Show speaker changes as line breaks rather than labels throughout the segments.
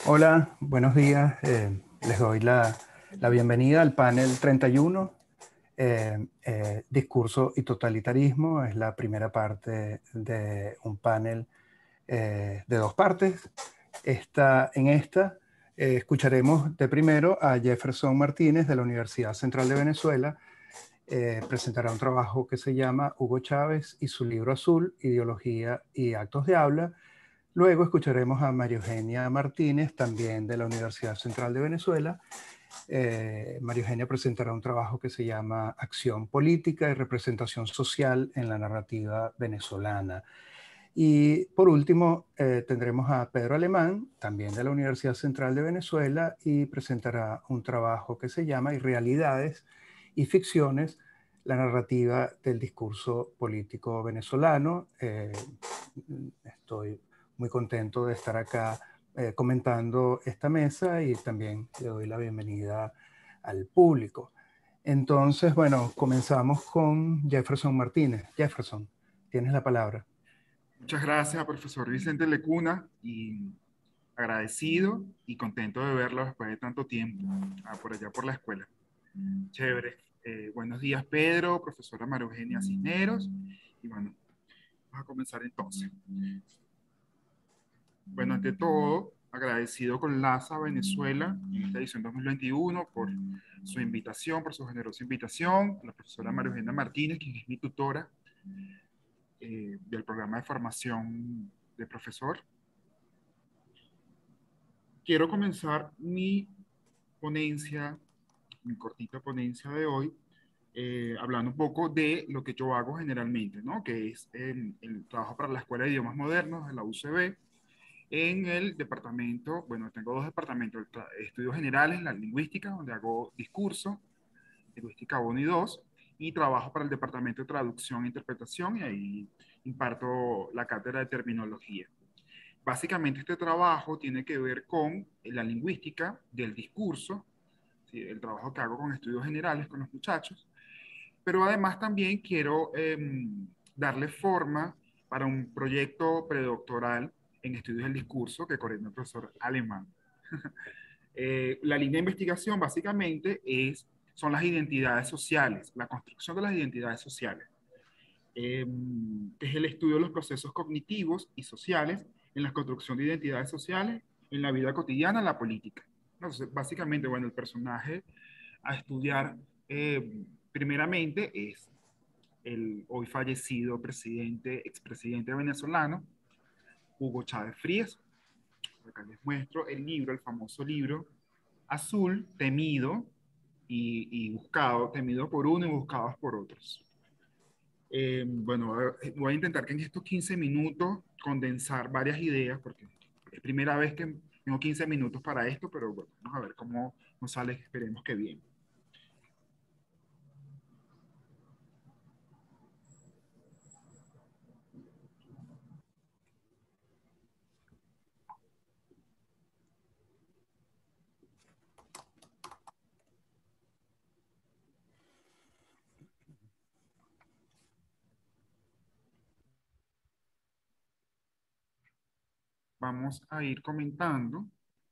Hola, buenos días. Les doy la bienvenida al panel 31, Discurso y Totalitarismo. Es la primera parte de un panel de dos partes. Escucharemos de primero a Jefferson Martínez de la Universidad Central de Venezuela. Presentará un trabajo que se llama Hugo Chávez y su libro azul, Ideología y Actos de Habla. Luego escucharemos a María Eugenia Martínez, también de la Universidad Central de Venezuela. María Eugenia presentará un trabajo que se llama Acción Política y Representación Social en la Narrativa Venezolana. Y por último, tendremos a Pedro Alemán, también de la Universidad Central de Venezuela, y presentará un trabajo que se llama Irrealidades y Ficciones, la narrativa del discurso político venezolano. Estoy muy contento de estar acá comentando esta mesa y también le doy la bienvenida al público. Entonces, bueno, comenzamos con Jefferson Martínez. Jefferson, tienes la palabra.
Muchas gracias, profesor Vicente Lecuna, y agradecido y contento de verlo después de tanto tiempo, por allá por la escuela. Chévere. Buenos días, Pedro, profesora María Eugenia Cisneros, y bueno, vamos a comenzar entonces. Bueno, ante todo, agradecido con LASA Venezuela en esta edición 2021 por su invitación, por su generosa invitación, la profesora María Eugenia Martínez, quien es mi tutora del programa de formación de profesor. Quiero comenzar mi ponencia, mi cortita ponencia de hoy, hablando un poco de lo que yo hago generalmente, ¿no? Que es el trabajo para la Escuela de Idiomas Modernos de la UCB, en el departamento, bueno, tengo dos departamentos, estudios generales, la lingüística, donde hago discurso, lingüística 1 y 2, y trabajo para el departamento de traducción e interpretación, y ahí imparto la cátedra de terminología. Básicamente este trabajo tiene que ver con la lingüística del discurso, ¿sí? El trabajo que hago con estudios generales con los muchachos, pero además también quiero darle forma para un proyecto predoctoral en estudios del discurso que coordina el profesor Alemán. La línea de investigación básicamente son las identidades sociales, la construcción de las identidades sociales, que es el estudio de los procesos cognitivos y sociales en la construcción de identidades sociales en la vida cotidiana, en la política. Entonces, básicamente, bueno, el personaje a estudiar primeramente es el hoy fallecido expresidente venezolano, Hugo Chávez Frías. Acá les muestro el libro, el famoso libro Azul, temido y buscado, temido por uno y buscados por otros. Bueno, voy a intentar que en estos 15 minutos condensar varias ideas, porque es primera vez que tengo 15 minutos para esto, pero bueno, vamos a ver cómo nos sale, esperemos que bien. Vamos a ir comentando.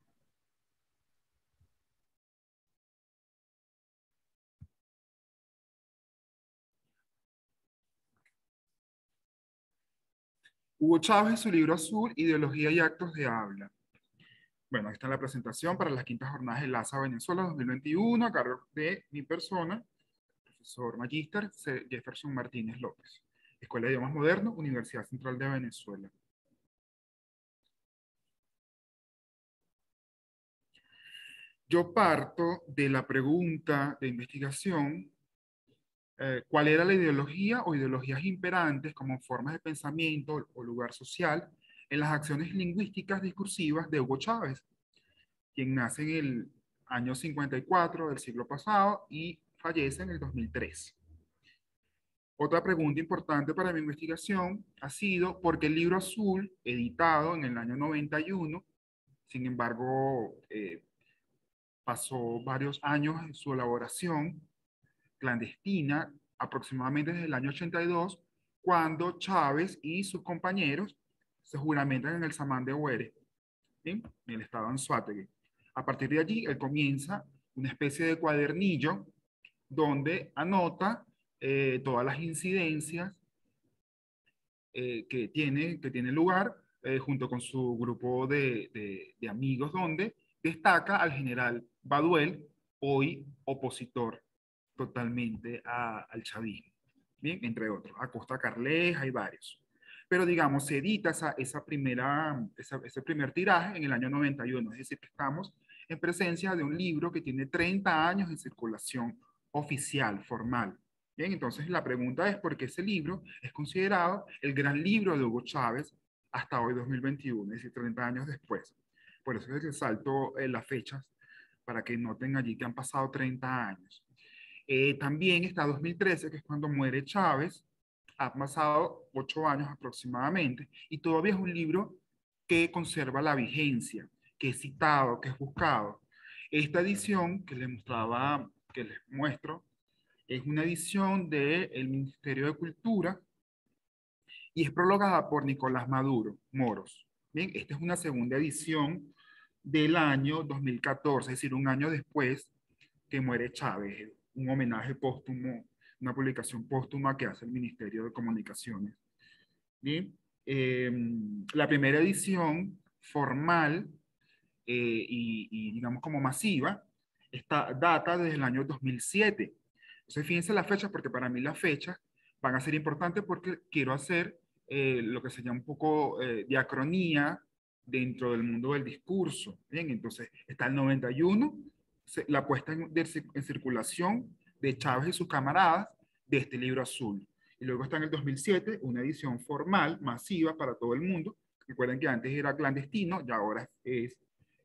Hugo Chávez, su libro azul, Ideología y Actos de Habla. Bueno, ahí está la presentación para las quintas jornadas de LASA Venezuela 2021, a cargo de mi persona, profesor magíster Jefferson Martínez López, Escuela de Idiomas Modernos, Universidad Central de Venezuela. Yo parto de la pregunta de investigación, ¿cuál era la ideología o ideologías imperantes como formas de pensamiento o lugar social en las acciones lingüísticas discursivas de Hugo Chávez, quien nace en el año 54 del siglo pasado y fallece en el 2003? Otra pregunta importante para mi investigación ha sido por qué el libro azul, editado en el año 91, sin embargo, pasó varios años en su elaboración clandestina, aproximadamente desde el año 82, cuando Chávez y sus compañeros se juramentan en el Samán de Huere. ¿bien? En el estado de Anzoátegui. A partir de allí, él comienza una especie de cuadernillo donde anota todas las incidencias que tiene lugar junto con su grupo de amigos, donde destaca al general Baduel, hoy opositor totalmente al chavismo. Bien, entre otros, Acosta Carleja y varios. Pero digamos, se edita ese primer tiraje en el año 91, es decir, que estamos en presencia de un libro que tiene 30 años en circulación oficial, formal. Bien, entonces la pregunta es por qué ese libro es considerado el gran libro de Hugo Chávez hasta hoy 2021, es decir, 30 años después. Por eso es que salto las fechas para que noten allí que han pasado 30 años. También está 2013, que es cuando muere Chávez. Ha pasado 8 años aproximadamente y todavía es un libro que conserva la vigencia, que es citado, que es buscado. Esta edición que les muestro, es una edición del Ministerio de Cultura y es prologada por Nicolás Maduro Moros. Bien, esta es una segunda edición del año 2014, es decir, un año después que muere Chávez, un homenaje póstumo, una publicación póstuma que hace el Ministerio de Comunicaciones. Bien, la primera edición formal digamos como masiva, data desde el año 2007. Entonces, fíjense las fechas, porque para mí las fechas van a ser importantes porque quiero hacer lo que se llama un poco diacronía dentro del mundo del discurso. Bien, entonces está el 91, la puesta en circulación de Chávez y sus camaradas de este libro azul. Y luego está en el 2007 una edición formal, masiva para todo el mundo. Recuerden que antes era clandestino y ahora es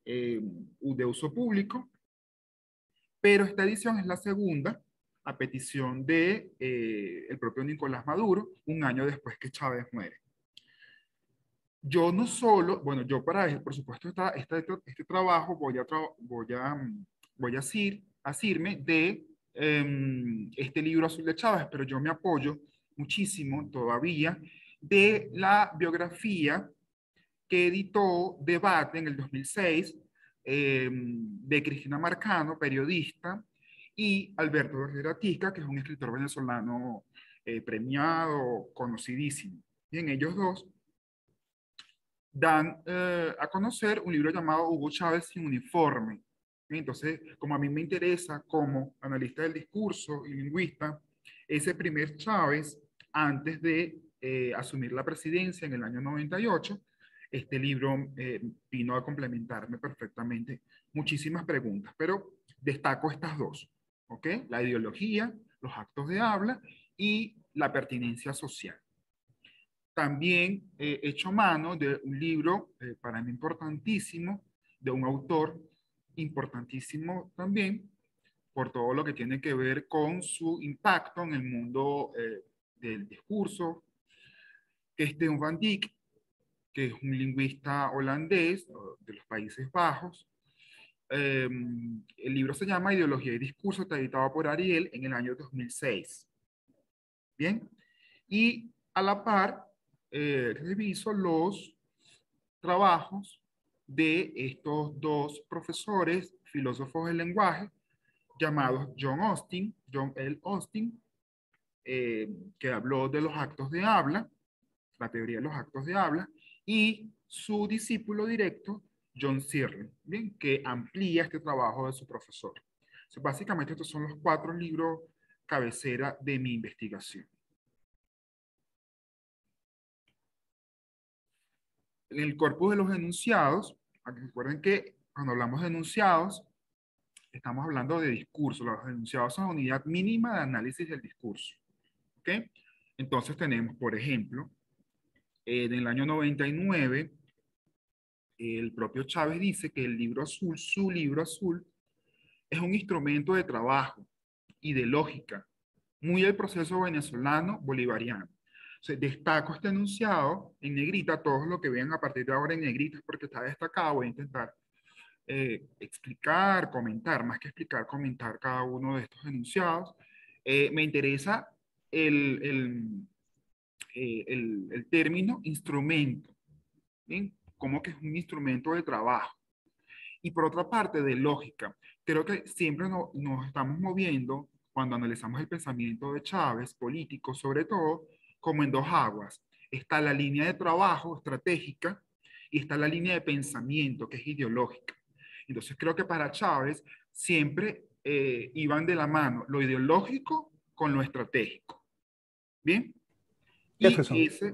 de uso público, pero esta edición es la segunda a petición de el propio Nicolás Maduro, un año después que Chávez muere. Yo no solo, bueno, yo para, por supuesto, este trabajo voy a asirme de este libro azul de Chávez, pero yo me apoyo muchísimo todavía de la biografía que editó Debate en el 2006 de Cristina Marcano, periodista, y Alberto Herrera Tica, que es un escritor venezolano premiado, conocidísimo. Bien, ellos dos dan a conocer un libro llamado Hugo Chávez sin uniforme. Entonces, como a mí me interesa como analista del discurso y lingüista, ese primer Chávez, antes de asumir la presidencia en el año 98, este libro vino a complementarme perfectamente muchísimas preguntas, pero destaco estas dos, ¿ok? La ideología, los actos de habla y la pertinencia social. También he hecho mano de un libro para mí importantísimo, de un autor importantísimo también, por todo lo que tiene que ver con su impacto en el mundo del discurso, que es Teun van Dijk, que es un lingüista holandés de los Países Bajos. El libro se llama Ideología y Discurso, está editado por Ariel en el año 2006. Bien, y a la par reviso los trabajos de estos dos profesores, filósofos del lenguaje, llamados John L. Austin, que habló de los actos de habla, la teoría de los actos de habla, y su discípulo directo, John Searle, bien, que amplía este trabajo de su profesor. Entonces, básicamente estos son los 4 libros cabecera de mi investigación. En el corpus de los enunciados, recuerden que cuando hablamos de enunciados, estamos hablando de discurso. Los enunciados son la unidad mínima de análisis del discurso. ¿Ok? Entonces tenemos, por ejemplo, en el año 99, el propio Chávez dice que el libro azul, su libro azul, es un instrumento de trabajo y de lógica, muy del proceso venezolano bolivariano. O sea, destaco este enunciado en negrita, todos lo que vean a partir de ahora en negrita porque está destacado, voy a intentar explicar, comentar, más que explicar, comentar cada uno de estos enunciados. Me interesa el término instrumento. ¿Bien? como que es un instrumento de trabajo. Y por otra parte, de lógica. Creo que siempre nos estamos moviendo cuando analizamos el pensamiento de Chávez, político sobre todo, como en dos aguas. Está la línea de trabajo estratégica y está la línea de pensamiento, que es ideológica. Entonces creo que para Chávez siempre iban de la mano lo ideológico con lo estratégico. ¿Bien? Y
Jefferson,
ese,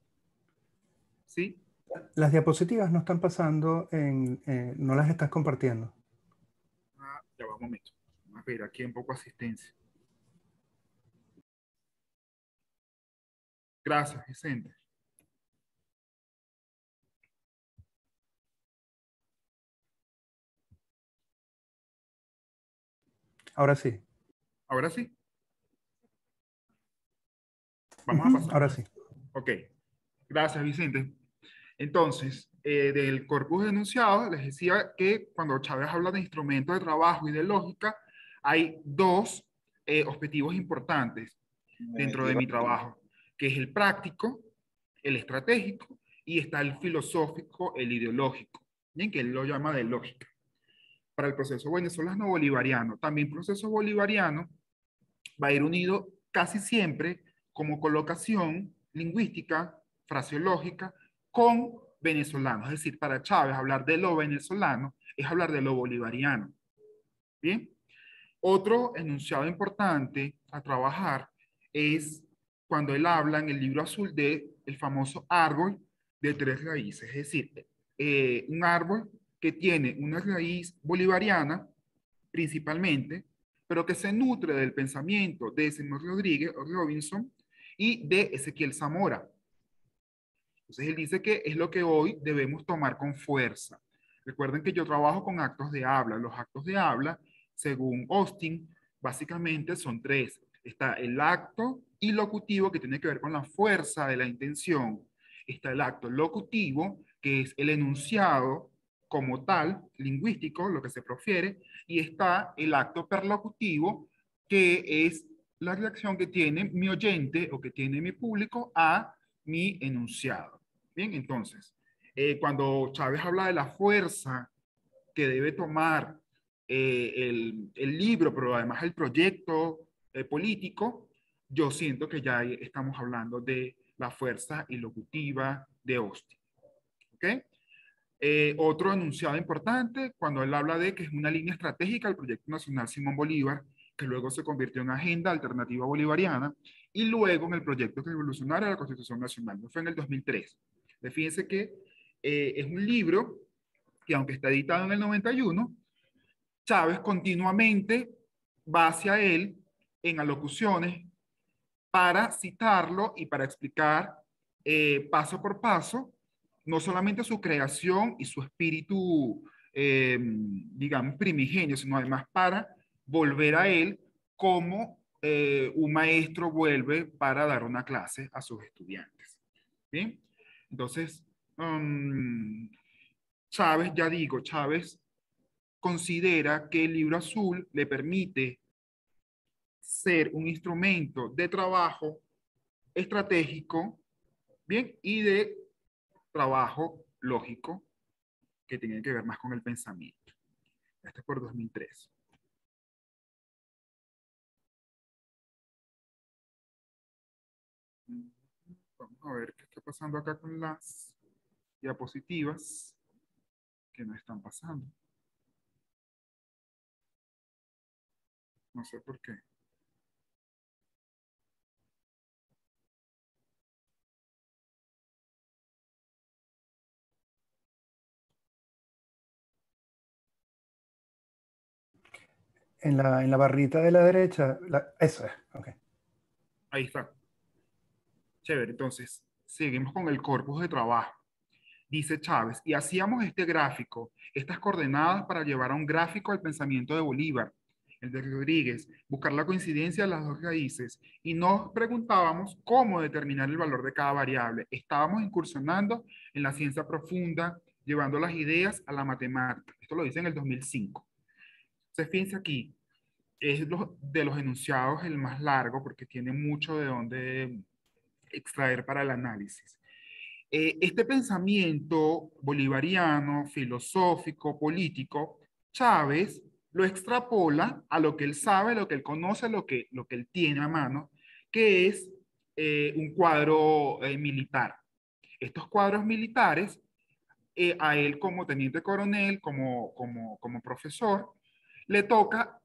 ¿sí?
las diapositivas no están pasando no las estás compartiendo.
Ah, ya va un momento. Vamos a ver aquí un poco asistencia. Gracias, Vicente.
Ahora sí.
Ahora sí, vamos a pasar.
Ahora sí.
Ok, gracias, Vicente. Entonces, del corpus de enunciados, les decía que cuando Chávez habla de instrumentos de trabajo y de lógica, hay dos objetivos importantes dentro de mi trabajo, que es el práctico, el estratégico, y está el filosófico, el ideológico, bien, que él lo llama de lógica. Para el proceso venezolano bolivariano, también proceso bolivariano va a ir unido casi siempre como colocación lingüística, fraseológica, con venezolano. Es decir, para Chávez hablar de lo venezolano es hablar de lo bolivariano. Bien. Otro enunciado importante a trabajar es cuando él habla en el libro azul de el famoso árbol de tres raíces. Es decir, un árbol que tiene una raíz bolivariana principalmente, pero que se nutre del pensamiento de Simón Rodríguez o Robinson y de Ezequiel Zamora. Entonces él dice que es lo que hoy debemos tomar con fuerza. Recuerden que yo trabajo con actos de habla. Los actos de habla, según Austin, básicamente son tres. Está el acto ilocutivo, que tiene que ver con la fuerza de la intención. Está el acto locutivo, que es el enunciado como tal, lingüístico, lo que se profiere. Y está el acto perlocutivo, que es la reacción que tiene mi oyente o que tiene mi público a mi enunciado. Bien, entonces, cuando Chávez habla de la fuerza que debe tomar el libro, pero además el proyecto político, yo siento que ya estamos hablando de la fuerza ilocutiva de Austin. ¿Ok? Otro enunciado importante, cuando él habla de que es una línea estratégica del Proyecto Nacional Simón Bolívar, que luego se convirtió en Agenda Alternativa Bolivariana, y luego en el Proyecto Revolucionario de la Constitución Nacional, que fue en el 2003. Fíjense que es un libro que, aunque está editado en el 91, Chávez continuamente va hacia él en alocuciones para citarlo y para explicar paso por paso no solamente su creación y su espíritu, digamos, primigenio, sino además para volver a él como un maestro vuelve para dar una clase a sus estudiantes. ¿Bien? Entonces, Chávez, ya digo, Chávez considera que el libro azul le permite ser un instrumento de trabajo estratégico, bien, y de trabajo lógico que tiene que ver más con el pensamiento. Este es por 2003. Vamos a ver qué está pasando acá con las diapositivas que no están pasando. No sé por qué.
En la barrita de la derecha, eso es. Okay.
Ahí está. Chévere. Entonces, seguimos con el corpus de trabajo. Dice Chávez, y hacíamos este gráfico, estas coordenadas para llevar a un gráfico al pensamiento de Bolívar, el de Rodríguez, buscar la coincidencia de las dos raíces, y nos preguntábamos cómo determinar el valor de cada variable. Estábamos incursionando en la ciencia profunda, llevando las ideas a la matemática. Esto lo dice en el 2005. Se fíjense aquí, es de los enunciados el más largo porque tiene mucho de dónde extraer para el análisis. Este pensamiento bolivariano, filosófico, político, Chávez lo extrapola a lo que él sabe, lo que él conoce, lo que él tiene a mano, que es un cuadro militar. Estos cuadros militares, a él como teniente coronel, como profesor, le toca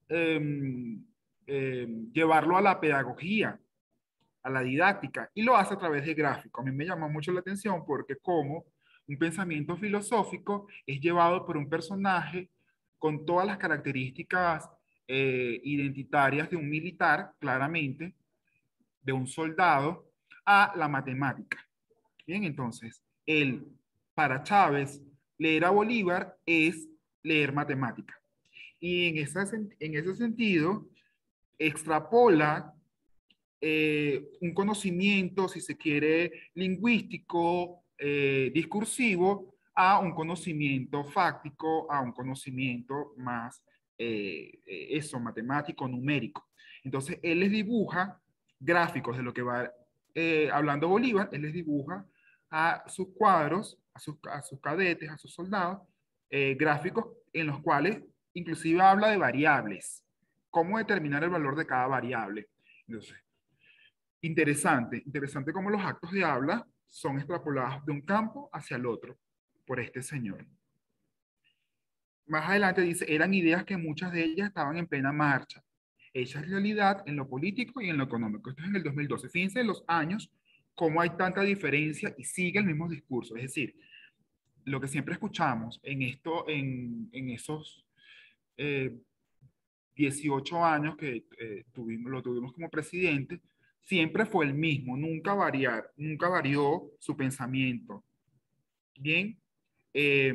llevarlo a la pedagogía, a la didáctica, y lo hace a través de gráficos. A mí me llamó mucho la atención porque como un pensamiento filosófico es llevado por un personaje con todas las características identitarias de un militar, claramente, de un soldado, a la matemática. Bien, entonces, para Chávez, leer a Bolívar es leer matemática. Y en ese sentido, extrapola un conocimiento, si se quiere, lingüístico, discursivo, a un conocimiento fáctico, a un conocimiento más, eso, matemático, numérico. Entonces, él les dibuja gráficos de lo que va hablando Bolívar, él les dibuja a sus cuadros, a sus cadetes, a sus soldados, gráficos en los cuales inclusive habla de variables, cómo determinar el valor de cada variable. Entonces, interesante, interesante cómo los actos de habla son extrapolados de un campo hacia el otro por este señor. Más adelante dice, eran ideas que muchas de ellas estaban en plena marcha, hechas realidad en lo político y en lo económico. Esto es en el 2012. Fíjense en los años cómo hay tanta diferencia y sigue el mismo discurso. Es decir, lo que siempre escuchamos en esos eh, 18 años que lo tuvimos como presidente, siempre fue el mismo, nunca varió su pensamiento. Bien, eh,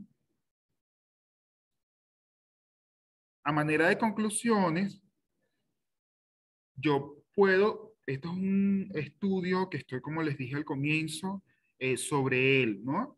a manera de conclusiones, esto es un estudio que estoy, como les dije al comienzo, sobre él, ¿no?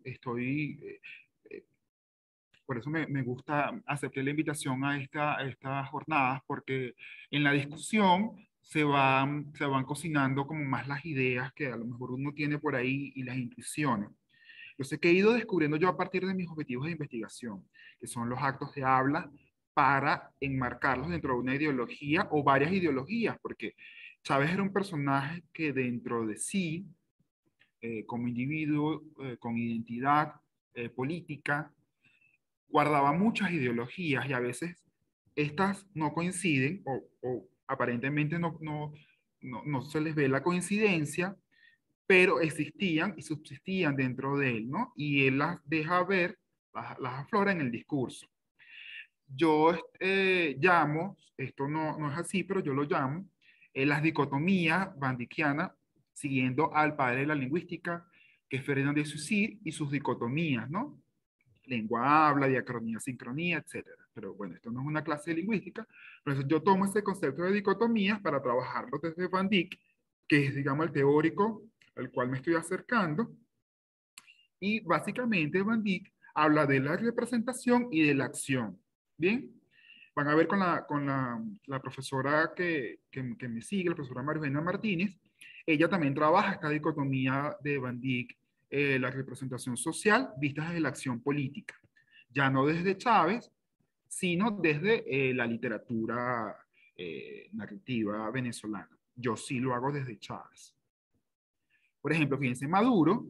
Por eso me gusta, aceptar la invitación a estas jornadas, porque en la discusión se van cocinando como más las ideas que a lo mejor uno tiene por ahí y las intuiciones. Yo sé que he ido descubriendo yo a partir de mis objetivos de investigación, que son los actos de habla para enmarcarlos dentro de una ideología o varias ideologías, porque Chávez era un personaje que dentro de sí, como individuo, con identidad política, guardaba muchas ideologías y a veces estas no coinciden o aparentemente no se les ve la coincidencia, pero existían y subsistían dentro de él, ¿no? Y él las deja ver, las aflora en el discurso. Yo llamo, esto no es así, pero yo lo llamo, las dicotomías bandiquianas, siguiendo al padre de la lingüística, que es Ferdinand de Saussure, y sus dicotomías, ¿no? Lengua habla, diacronía, sincronía, etcétera. Pero bueno, esto no es una clase de lingüística, pero yo tomo este concepto de dicotomías para trabajarlo desde Van Dijk, que es, digamos, el teórico al cual me estoy acercando, y básicamente Van Dijk habla de la representación y de la acción. Bien, van a ver la profesora que me sigue, la profesora Maribena Martínez, ella también trabaja esta dicotomía de Van Dijk, la representación social vista desde la acción política, ya no desde Chávez, sino desde la literatura narrativa venezolana. Yo sí lo hago desde Chávez. Por ejemplo, fíjense, Maduro,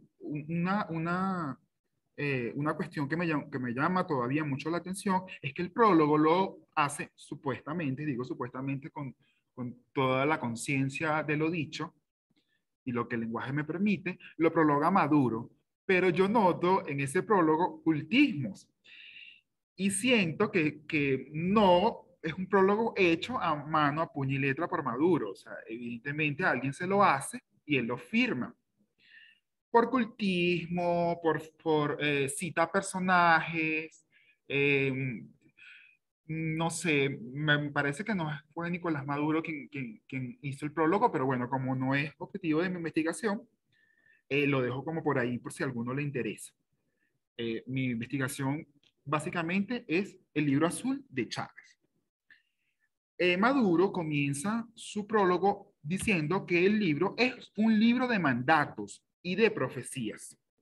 una cuestión que me llama todavía mucho la atención es que el prólogo lo hace supuestamente, digo supuestamente con toda la conciencia de lo dicho y lo que el lenguaje me permite, lo prologa Maduro, pero yo noto en ese prólogo cultismos y siento que no es un prólogo hecho a mano, a puño y letra por Maduro, o sea, evidentemente alguien se lo hace y él lo firma por cultismo, por cita personajes, eh, no sé, me parece que no fue Nicolás Maduro quien hizo el prólogo, pero bueno, como no es objetivo de mi investigación, lo dejo como por ahí por si a alguno le interesa. Mi investigación básicamente es el libro azul de Chávez. Maduro comienza su prólogo diciendo que el libro es un libro de mandatos y de profecías.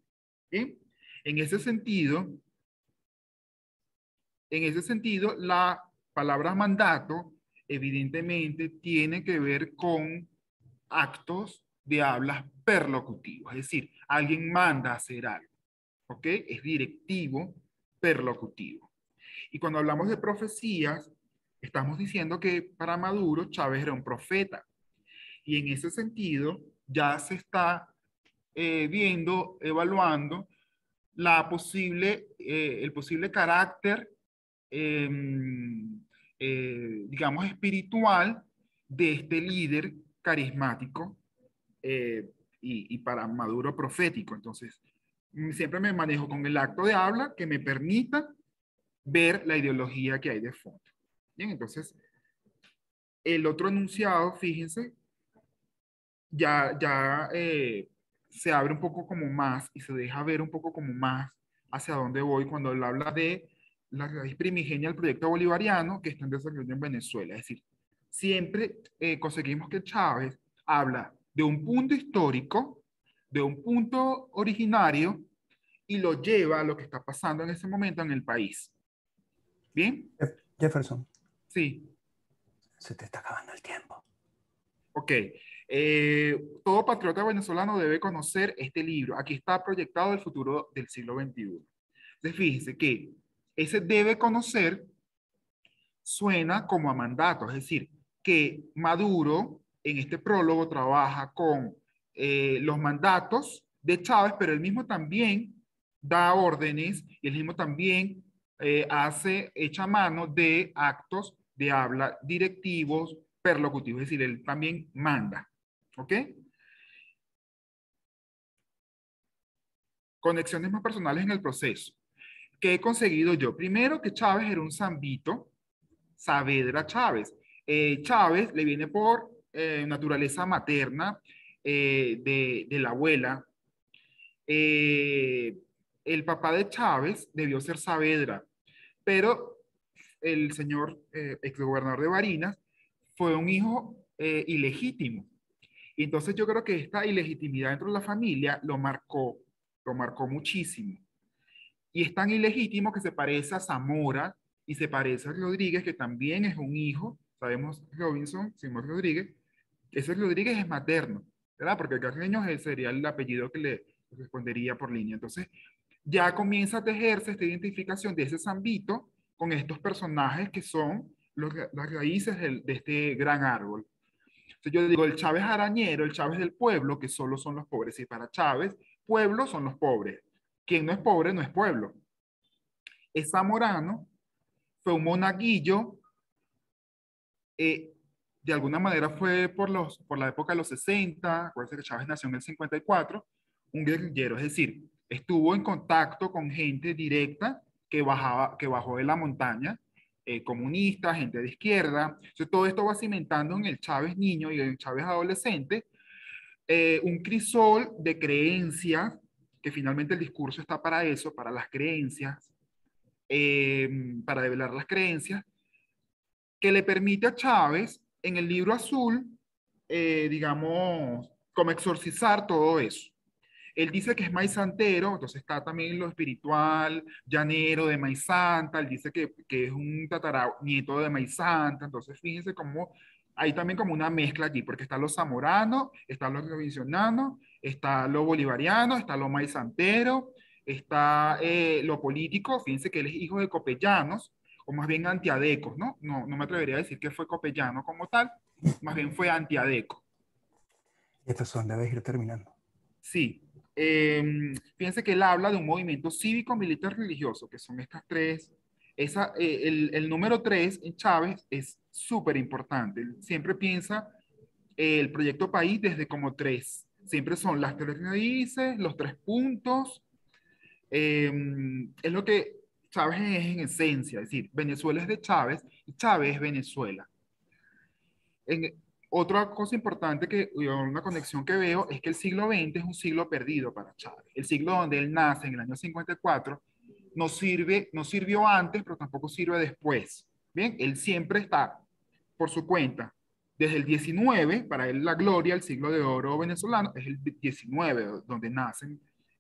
¿Bien? En ese sentido, la palabra mandato evidentemente tiene que ver con actos de hablas perlocutivos, es decir, alguien manda a hacer algo, ¿ok? Es directivo perlocutivo. Y cuando hablamos de profecías, estamos diciendo que para Maduro Chávez era un profeta. Y en ese sentido ya se está viendo, evaluando el posible carácter, eh, digamos, espiritual de este líder carismático, eh, y para Maduro profético. Entonces, siempre me manejo con el acto de habla que me permita ver la ideología que hay de fondo. Bien, entonces, el otro enunciado, fíjense, ya se abre un poco como más y se deja ver un poco como más hacia dónde voy cuando él habla de la raíz primigenia del proyecto bolivariano que está en desarrollo en Venezuela. Es decir, siempre conseguimos que Chávez habla de un punto histórico, de un punto originario, y lo lleva a lo que está pasando en ese momento en el país. ¿Bien?
Jefferson,
Sí.
se te está acabando el tiempo.
Ok. Todo patriota venezolano debe conocer este libro. Aquí está proyectado el futuro del siglo XXI. Entonces, fíjense que ese debe conocer suena como a mandato, es decir, que Maduro en este prólogo trabaja con los mandatos de Chávez, pero él mismo también da órdenes y él mismo también echa mano de actos de habla directivos, perlocutivos, es decir, él también manda. ¿Ok? Conexiones más personales en el proceso. ¿Qué he conseguido yo? Primero, que Chávez era un zambito, Saavedra Chávez. Chávez le viene por naturaleza materna de la abuela. Eh, el papá de Chávez debió ser Saavedra, pero el señor exgobernador de Barinas fue un hijo ilegítimo. Y entonces yo creo que esta ilegitimidad dentro de la familia lo marcó muchísimo. Y es tan ilegítimo que se parece a Zamora y se parece a Rodríguez, que también es un hijo, sabemos Robinson, Simón Rodríguez, ese Rodríguez es materno, ¿verdad? Porque Carreño sería el apellido que le respondería por línea. Entonces, ya comienza a tejerse esta identificación de ese Zambito con estos personajes que son las raíces de este gran árbol. Entonces yo digo, el Chávez arañero, el Chávez del pueblo, que solo son los pobres. Y para Chávez, pueblo son los pobres. Quien no es pobre no es pueblo. Es zamorano, fue un monaguillo, eh, de alguna manera fue por la época de los 60, acuérdense que Chávez nació en el 54, un guerrillero, es decir, estuvo en contacto con gente directa que bajó de la montaña, comunista, gente de izquierda. Entonces, todo esto va cimentando en el Chávez niño y el Chávez adolescente un crisol de creencias, que finalmente el discurso está para eso, para las creencias, para develar las creencias, que le permite a Chávez en el libro azul, digamos, como exorcizar todo eso. Él dice que es maíz santero, entonces está también lo espiritual, llanero de maíz santa, él dice que es un tataranieto de maíz santa, entonces fíjense cómo hay también como una mezcla allí, porque está lo zamorano, está lo provinciano, está lo bolivariano, está lo maíz santero, está lo político, fíjense que él es hijo de copellanos, o más bien antiadecos, ¿no? No me atrevería a decir que fue copellano como tal, más bien fue antiadeco.
Jefferson, debes ir terminando.
Sí. Fíjense que él habla de un movimiento cívico, militar, religioso, que son estas tres. El número tres en Chávez es súper importante. Él siempre piensa el proyecto país desde como tres. Siempre son las tres raíces, los tres puntos. Es lo que Chávez es en esencia. Es decir, Venezuela es de Chávez y Chávez es Venezuela. En, otra cosa importante una conexión que veo es que el siglo XX es un siglo perdido para Chávez. El siglo donde él nace, en el año 54, no sirvió antes, pero tampoco sirve después. Bien, él siempre está por su cuenta. Desde el 19, para él la gloria, el siglo de oro venezolano, es el 19, donde nacen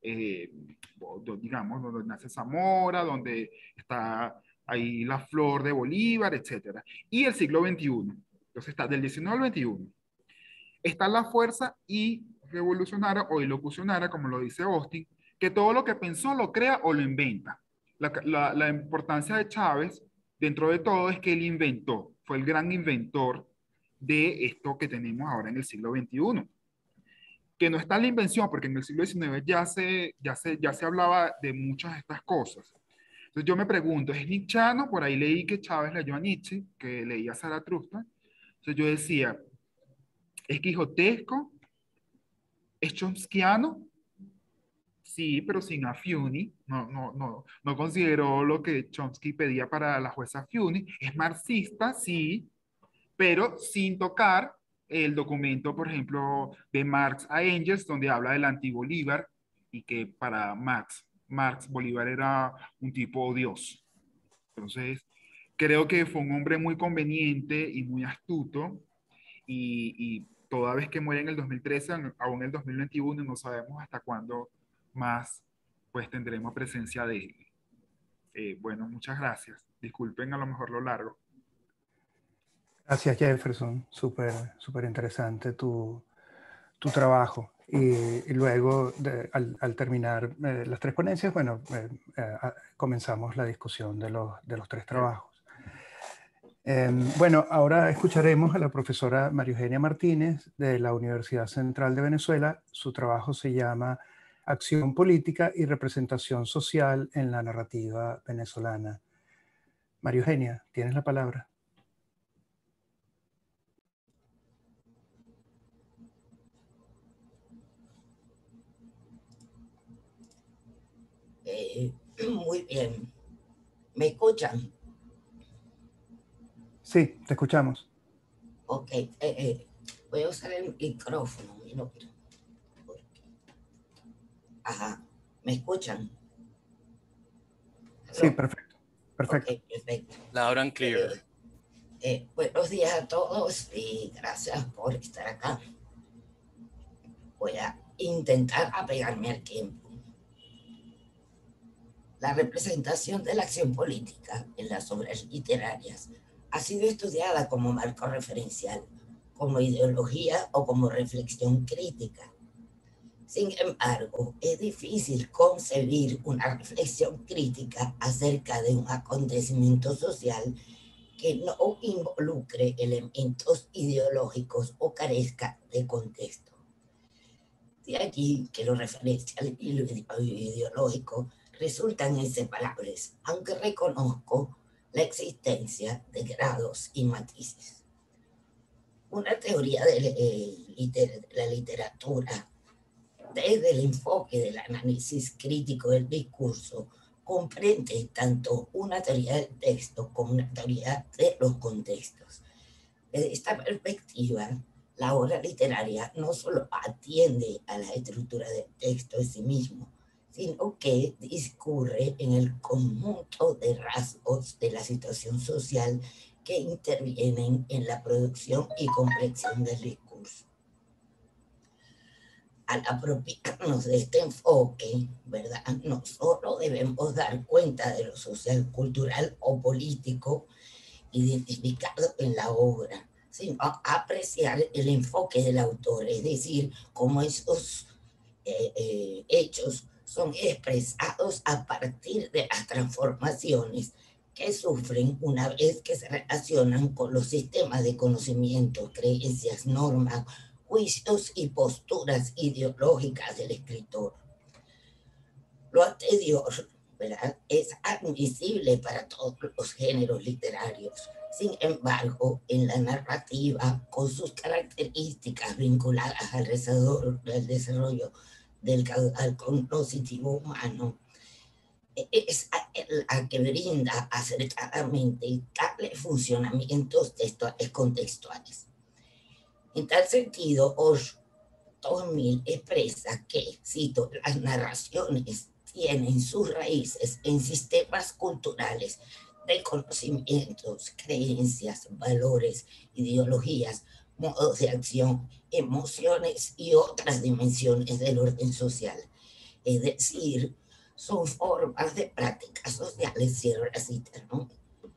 digamos, donde nace Zamora, donde está ahí la flor de Bolívar, etcétera. Y el siglo XXI. Entonces está del 19 al 21. Está la fuerza y revolucionaria o ilocucionaria, como lo dice Austin, que todo lo que pensó lo crea o lo inventa. La importancia de Chávez, dentro de todo, es que él inventó, fue el gran inventor de esto que tenemos ahora en el siglo XXI. Que no está en la invención, porque en el siglo XIX ya se hablaba de muchas de estas cosas. Entonces yo me pregunto, ¿es nietzscheano? Por ahí leí que Chávez leyó a Nietzsche, que leía Zaratustra. Entonces yo decía, ¿es quijotesco? ¿Es chomskiano? Sí, pero sin a Fiuni. No consideró lo que Chomsky pedía para la jueza Fiuni. Es marxista, sí, pero sin tocar el documento, por ejemplo, de Marx a Engels, donde habla del anti-Bolívar y que para Marx Bolívar era un tipo odioso. Entonces, creo que fue un hombre muy conveniente y muy astuto y toda vez que muere en el 2013, aún en el 2021, no sabemos hasta cuándo más pues tendremos presencia de él. Bueno, muchas gracias. Disculpen a lo mejor lo largo.
Gracias, Jefferson. Súper interesante tu trabajo. Y luego, al terminar las tres ponencias, bueno, comenzamos la discusión de los tres trabajos. Bueno, ahora escucharemos a la profesora María Eugenia Martínez de la Universidad Central de Venezuela. Su trabajo se llama Acción Política y Representación Social en la Narrativa Venezolana. María Eugenia, tienes la palabra.
Muy bien. ¿Me escuchan?
Sí, te escuchamos.
Ok. Voy a usar el micrófono, un minuto. Ajá. ¿Me escuchan?
Sí, perfecto. Perfecto.
Ok, perfecto.
Loud and clear.
Buenos días a todos y gracias por estar acá. Voy a intentar apegarme al tiempo. La representación de la acción política en las obras literarias ha sido estudiada como marco referencial, como ideología o como reflexión crítica. Sin embargo, es difícil concebir una reflexión crítica acerca de un acontecimiento social que no involucre elementos ideológicos o carezca de contexto. De allí que lo referencial y lo ideológico resultan inseparables, aunque reconozco la existencia de grados y matices. Una teoría de la literatura, desde el enfoque del análisis crítico del discurso, comprende tanto una teoría del texto como una teoría de los contextos. Desde esta perspectiva, la obra literaria no solo atiende a la estructura del texto en sí mismo, sino que discurre en el conjunto de rasgos de la situación social que intervienen en la producción y comprensión del discurso. Al apropiarnos de este enfoque, ¿verdad?, no solo debemos dar cuenta de lo social, cultural o político identificado en la obra, sino apreciar el enfoque del autor, es decir, cómo esos hechos son expresados a partir de las transformaciones que sufren una vez que se relacionan con los sistemas de conocimiento, creencias, normas, juicios y posturas ideológicas del escritor. Lo anterior, ¿verdad?, es admisible para todos los géneros literarios. Sin embargo, en la narrativa, con sus características vinculadas al desarrollo del caudal cognitivo humano, es la que brinda acertadamente tales funcionamientos textuales contextuales. En tal sentido, Tocqueville expresa que, cito, las narraciones tienen sus raíces en sistemas culturales de conocimientos, creencias, valores, ideologías, modos de acción, emociones y otras dimensiones del orden social. es decir, sus formas de prácticas sociales, cierro la cita, ¿no?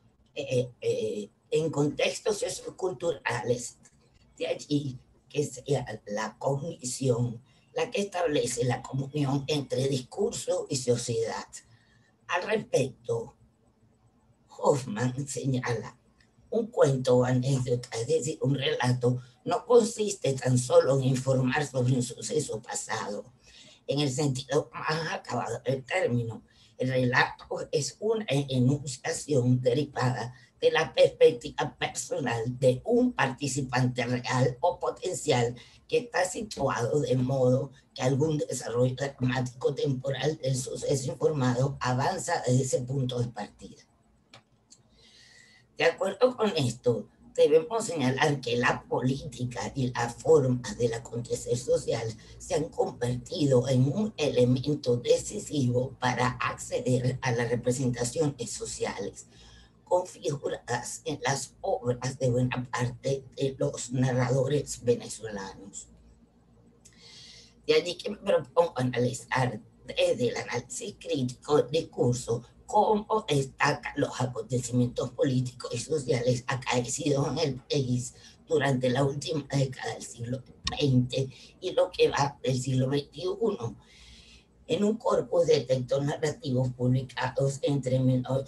En contextos socioculturales, de allí que sea la cognición la que establece la comunión entre discurso y sociedad. Al respecto, Hoffman señala, un cuento o anécdota, es decir, un relato, no consiste tan solo en informar sobre un suceso pasado, en el sentido más acabado del término. El relato es una enunciación derivada de la perspectiva personal de un participante real o potencial que está situado de modo que algún desarrollo dramático temporal del suceso informado avanza desde ese punto de partida. De acuerdo con esto, debemos señalar que la política y la forma del acontecer social se han convertido en un elemento decisivo para acceder a las representaciones sociales, configuradas en las obras de buena parte de los narradores venezolanos. De allí que me propongo analizar desde el análisis crítico del discurso cómo destacan los acontecimientos políticos y sociales acaecidos en el país durante la última década del siglo XX y lo que va del siglo XXI, en un corpus de textos narrativos publicados entre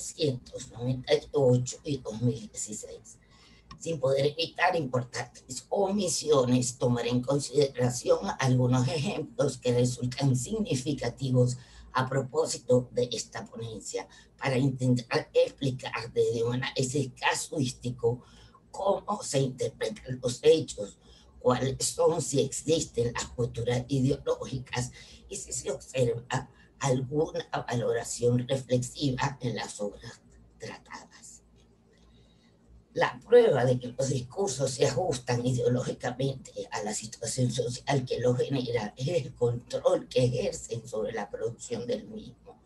1998 y 2016. Sin poder evitar importantes omisiones, tomar en consideración algunos ejemplos que resultan significativos a propósito de esta ponencia, para intentar explicar desde un análisis casuístico cómo se interpretan los hechos, cuáles son, si existen, las posturas ideológicas y si se observa alguna valoración reflexiva en las obras tratadas. La prueba de que los discursos se ajustan ideológicamente a la situación social que los genera es el control que ejercen sobre la producción del mismo.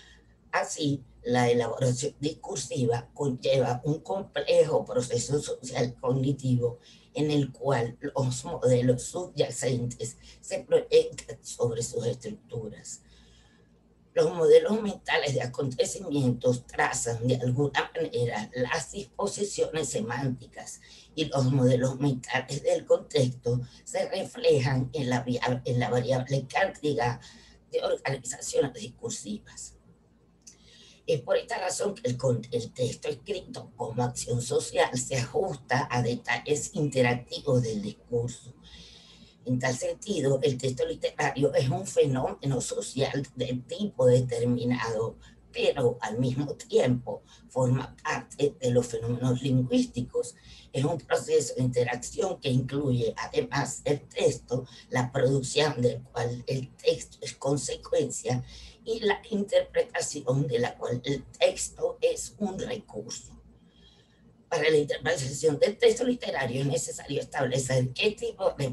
Así, la elaboración discursiva conlleva un complejo proceso social cognitivo en el cual los modelos subyacentes se proyectan sobre sus estructuras. Los modelos mentales de acontecimientos trazan de alguna manera las disposiciones semánticas y los modelos mentales del contexto se reflejan en la variable cantidad de organizaciones discursivas. Es por esta razón que el texto escrito como acción social se ajusta a detalles interactivos del discurso. En tal sentido, el texto literario es un fenómeno social de tipo determinado, pero al mismo tiempo forma parte de los fenómenos lingüísticos. Es un proceso de interacción que incluye, además del texto, la producción del cual el texto es consecuencia y la interpretación de la cual el texto es un recurso. Para la interpretación del texto literario es necesario establecer qué tipo de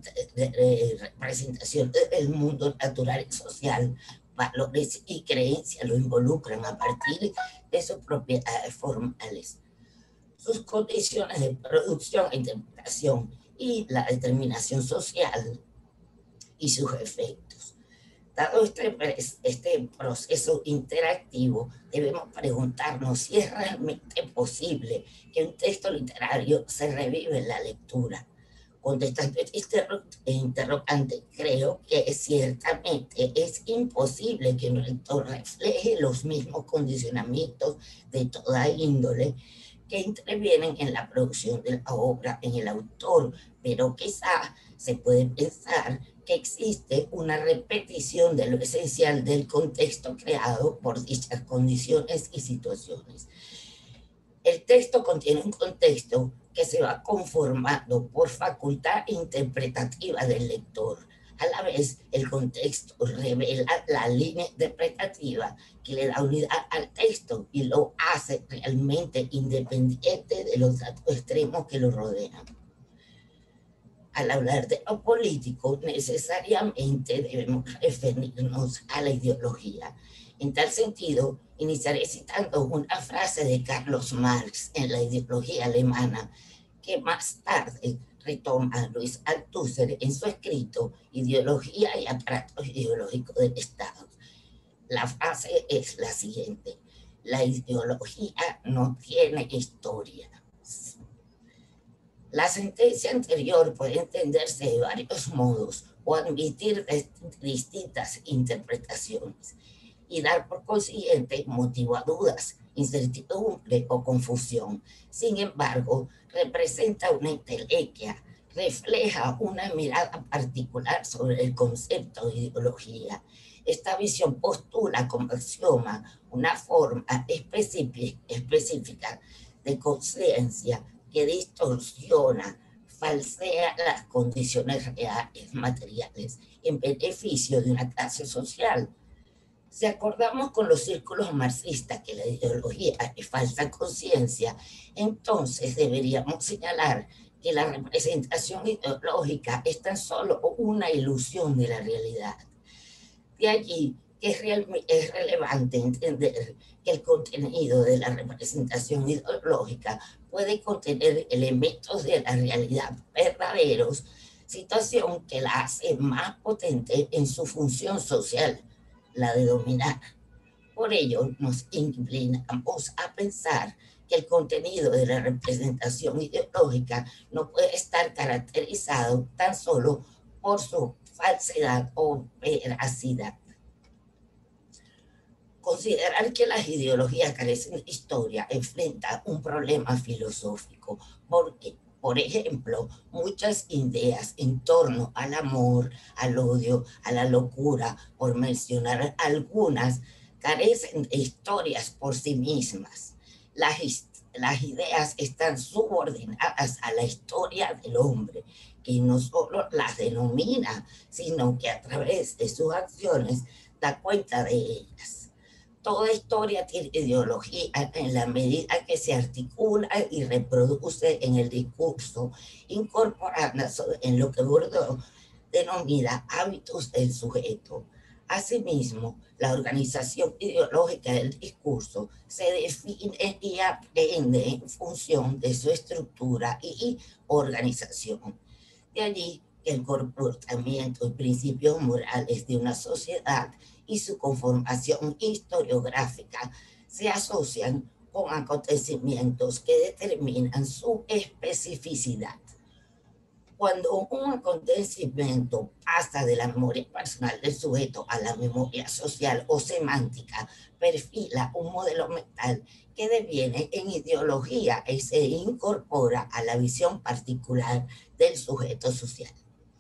representación del mundo natural y social, valores y creencias lo involucran a partir de sus propiedades formales, sus condiciones de producción e interpretación y la determinación social y sus efectos. Dado este proceso interactivo, debemos preguntarnos si es realmente posible que un texto literario se revive en la lectura. Contestando este interrogante, creo que ciertamente es imposible que un lector refleje los mismos condicionamientos de toda índole que intervienen en la producción de la obra en el autor, pero quizá se puede pensar que existe una repetición de lo esencial del contexto creado por dichas condiciones y situaciones. El texto contiene un contexto que se va conformando por facultad interpretativa del lector. A la vez, el contexto revela la línea interpretativa que le da unidad al texto y lo hace realmente independiente de los datos extremos que lo rodean. Al hablar de lo político, necesariamente debemos referirnos a la ideología. En tal sentido, iniciaré citando una frase de Carlos Marx en La ideología alemana, que más tarde retoma Luis Althusser en su escrito Ideología y aparatos ideológicos del Estado. La frase es la siguiente: la ideología no tiene historia. La sentencia anterior puede entenderse de varios modos o admitir distintas interpretaciones y dar por consiguiente motivo a dudas, incertidumbre o confusión. Sin embargo, representa una entelequia, refleja una mirada particular sobre el concepto de ideología. Esta visión postula como axioma una forma específica de conciencia que distorsiona, falsea las condiciones reales, materiales, en beneficio de una clase social. Si acordamos con los círculos marxistas que la ideología es falsa conciencia, entonces deberíamos señalar que la representación ideológica es tan solo una ilusión de la realidad. De allí que es relevante entender que el contenido de la representación ideológica puede contener elementos de la realidad verdaderos, situación que la hace más potente en su función social, la de dominar. Por ello, nos inclinamos a pensar que el contenido de la representación ideológica no puede estar caracterizado tan solo por su falsedad o veracidad. Considerar que las ideologías carecen de historia enfrenta un problema filosófico, porque, por ejemplo, muchas ideas en torno al amor, al odio, a la locura, por mencionar algunas, carecen de historias por sí mismas. Las ideas están subordinadas a la historia del hombre, que no solo las denomina, sino que a través de sus acciones da cuenta de ellas. Toda historia tiene ideología en la medida que se articula y reproduce en el discurso, incorporándose en lo que Bourdieu denomina hábitos del sujeto. Asimismo, la organización ideológica del discurso se define y aprende en función de su estructura y organización. De allí que el comportamiento y principios morales de una sociedad y su conformación historiográfica se asocian con acontecimientos que determinan su especificidad. Cuando un acontecimiento pasa de la memoria personal del sujeto a la memoria social o semántica, perfila un modelo mental que deviene en ideología y se incorpora a la visión particular del sujeto social.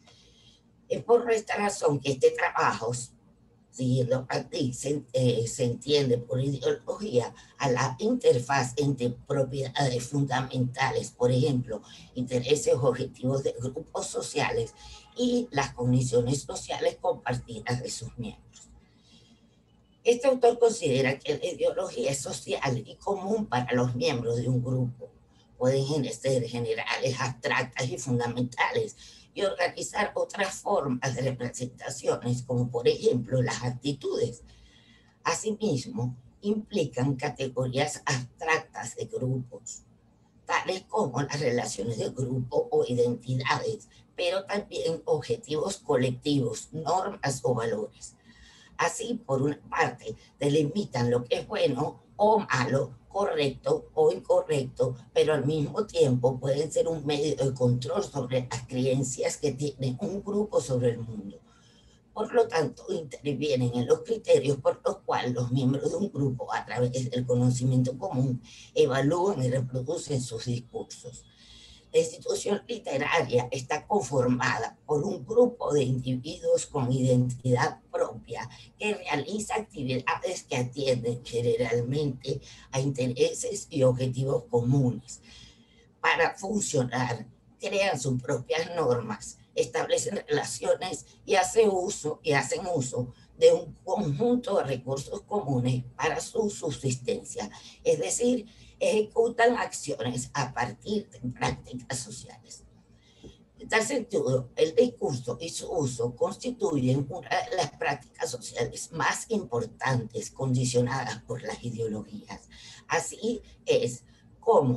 Es por esta razón que este trabajo, siguiendo aquí, se entiende por ideología a la interfaz entre propiedades fundamentales, por ejemplo, intereses o objetivos de grupos sociales y las condiciones sociales compartidas de sus miembros. Este autor considera que la ideología es social y común para los miembros de un grupo. Pueden ser generales, abstractas y fundamentales, y organizar otras formas de representaciones, como por ejemplo las actitudes. Asimismo, implican categorías abstractas de grupos, tales como las relaciones de grupo o identidades, pero también objetivos colectivos, normas o valores. Así, por una parte, delimitan lo que es bueno o malo, correcto o incorrecto, pero al mismo tiempo pueden ser un medio de control sobre las creencias que tiene un grupo sobre el mundo. Por lo tanto, intervienen en los criterios por los cuales los miembros de un grupo, a través del conocimiento común, evalúan y reproducen sus discursos. La institución literaria está conformada por un grupo de individuos con identidad propia que realiza actividades que atienden generalmente a intereses y objetivos comunes. Para funcionar, crean sus propias normas, establecen relaciones y hacen uso de un conjunto de recursos comunes para su subsistencia, es decir, ejecutan acciones a partir de prácticas sociales. En tal sentido, el discurso y su uso constituyen una de las prácticas sociales más importantes condicionadas por las ideologías. Así es como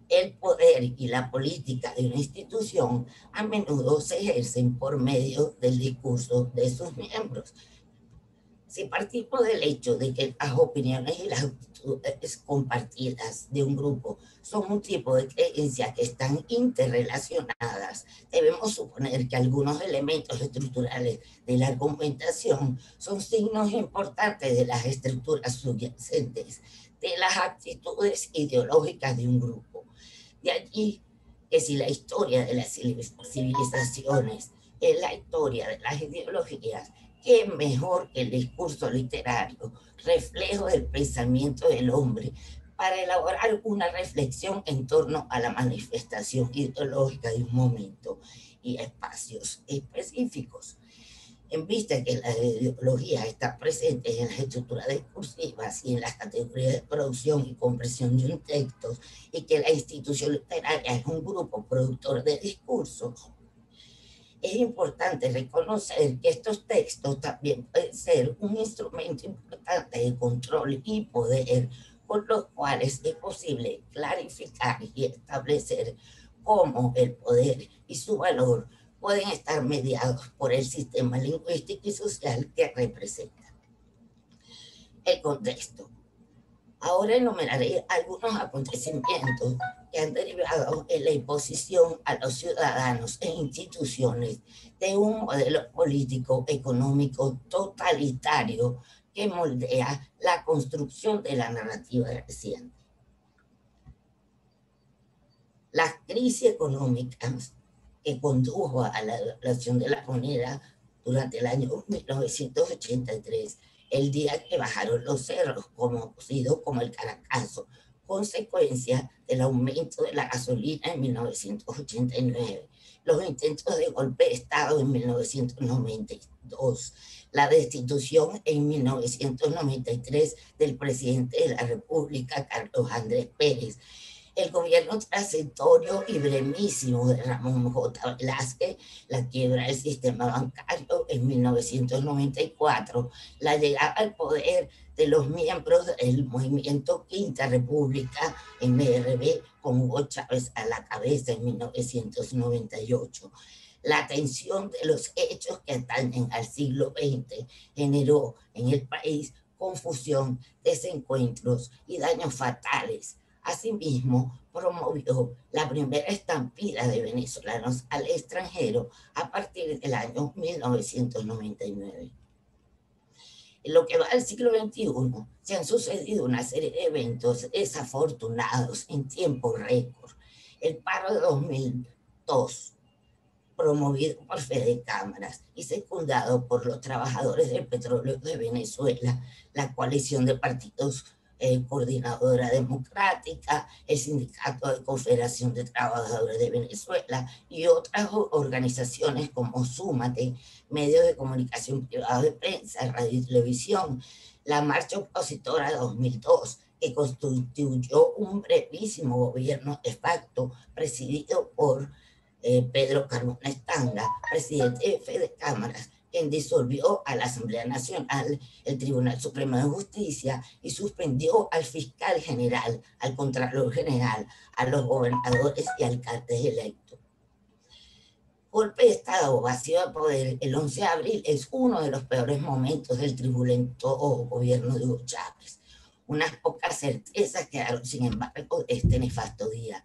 El poder y la política de una institución a menudo se ejercen por medio del discurso de sus miembros. Si partimos del hecho de que las opiniones y las actitudes compartidas de un grupo son un tipo de creencias que están interrelacionadas, debemos suponer que algunos elementos estructurales de la argumentación son signos importantes de las estructuras subyacentes de las actitudes ideológicas de un grupo. De allí que si la historia de las civilizaciones es la historia de las ideologías, qué mejor que el discurso literario, reflejo del pensamiento del hombre, para elaborar una reflexión en torno a la manifestación ideológica de un momento y espacios específicos. En vista que la ideología está presente en las estructuras discursivas y en las categorías de producción y compresión de un texto, y que la institución literaria es un grupo productor de discursos, es importante reconocer que estos textos también pueden ser un instrumento importante de control y poder, con los cuales es posible clarificar y establecer cómo el poder y su valor pueden estar mediados por el sistema lingüístico y social que representan. El contexto. Ahora enumeraré algunos acontecimientos que han derivado en la imposición a los ciudadanos e instituciones de un modelo político económico totalitario que moldea la construcción de la narrativa reciente. Las crisis económicas que condujo a la devaluación de la moneda durante el año 1983, el día que bajaron los cerros, conocido como el Caracazo, consecuencia del aumento de la gasolina en 1989, los intentos de golpe de Estado en 1992, la destitución en 1993 del presidente de la República, Carlos Andrés Pérez, el gobierno transitorio y brevísimo de Ramón J. Velázquez, la quiebra del sistema bancario en 1994, la llegada al poder de los miembros del movimiento Quinta República, MRB, con Hugo Chávez a la cabeza en 1998. La tensión de los hechos que atañen al siglo XX generó en el país confusión, desencuentros y daños fatales. Asimismo, promovió la primera estampida de venezolanos al extranjero a partir del año 1999. En lo que va del siglo XXI, se han sucedido una serie de eventos desafortunados en tiempo récord. El paro de 2002, promovido por Fede Cámaras y secundado por los trabajadores del petróleo de Venezuela, la coalición de partidos Coordinadora Democrática, el Sindicato de Confederación de Trabajadores de Venezuela y otras organizaciones como Súmate, medios de comunicación privados de prensa, radio y televisión, la Marcha Opositora 2002, que constituyó un brevísimo gobierno de facto presidido por Pedro Carmona Estanga, presidente de Fede Cámaras, quien disolvió a la Asamblea Nacional, el Tribunal Supremo de Justicia y suspendió al fiscal general, al contralor general, a los gobernadores y alcaldes electos. Golpe de Estado, vacío de poder, el 11 de abril es uno de los peores momentos del turbulento gobierno de Hugo Chávez. Unas pocas certezas quedaron, sin embargo, de este nefasto día.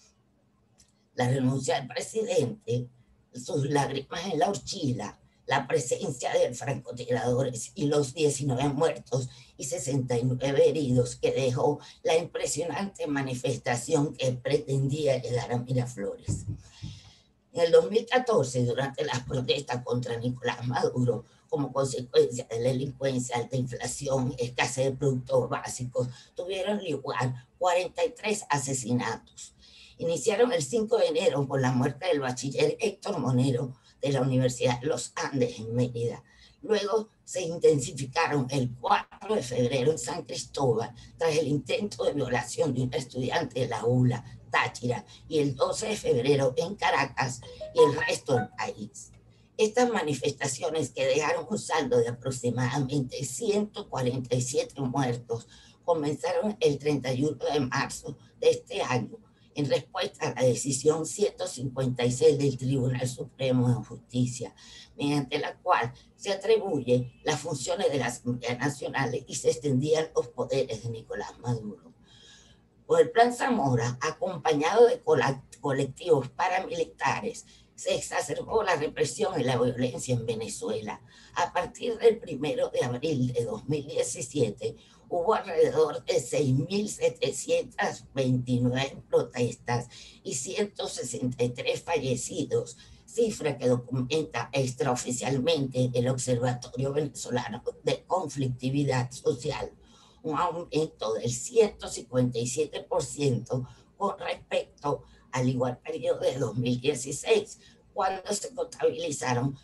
La renuncia del presidente, sus lágrimas en la horchila, la presencia de francotiradores y los 19 muertos y 69 heridos que dejó la impresionante manifestación que pretendía llegar a Miraflores. En el 2014, durante las protestas contra Nicolás Maduro, como consecuencia de la delincuencia, alta inflación, escasez de productos básicos, tuvieron lugar 43 asesinatos. Iniciaron el 5 de enero con la muerte del bachiller Héctor Monero de la Universidad de los Andes en Mérida. Luego se intensificaron el 4 de febrero en San Cristóbal tras el intento de violación de un estudiante de la ULA, Táchira, y el 12 de febrero en Caracas y el resto del país. Estas manifestaciones, que dejaron un saldo de aproximadamente 147 muertos, comenzaron el 31 de marzo de este año en respuesta a la decisión 156 del Tribunal Supremo de Justicia, mediante la cual se atribuye las funciones de la Asamblea Nacional y se extendían los poderes de Nicolás Maduro. Con el Plan Zamora, acompañado de colectivos paramilitares, se exacerbó la represión y la violencia en Venezuela. A partir del 1 de abril de 2017, hubo alrededor de 6.729 protestas y 163 fallecidos, cifra que documenta extraoficialmente el Observatorio Venezolano de Conflictividad Social, un aumento del 157% con respecto al igual periodo de 2016, cuando se contabilizaron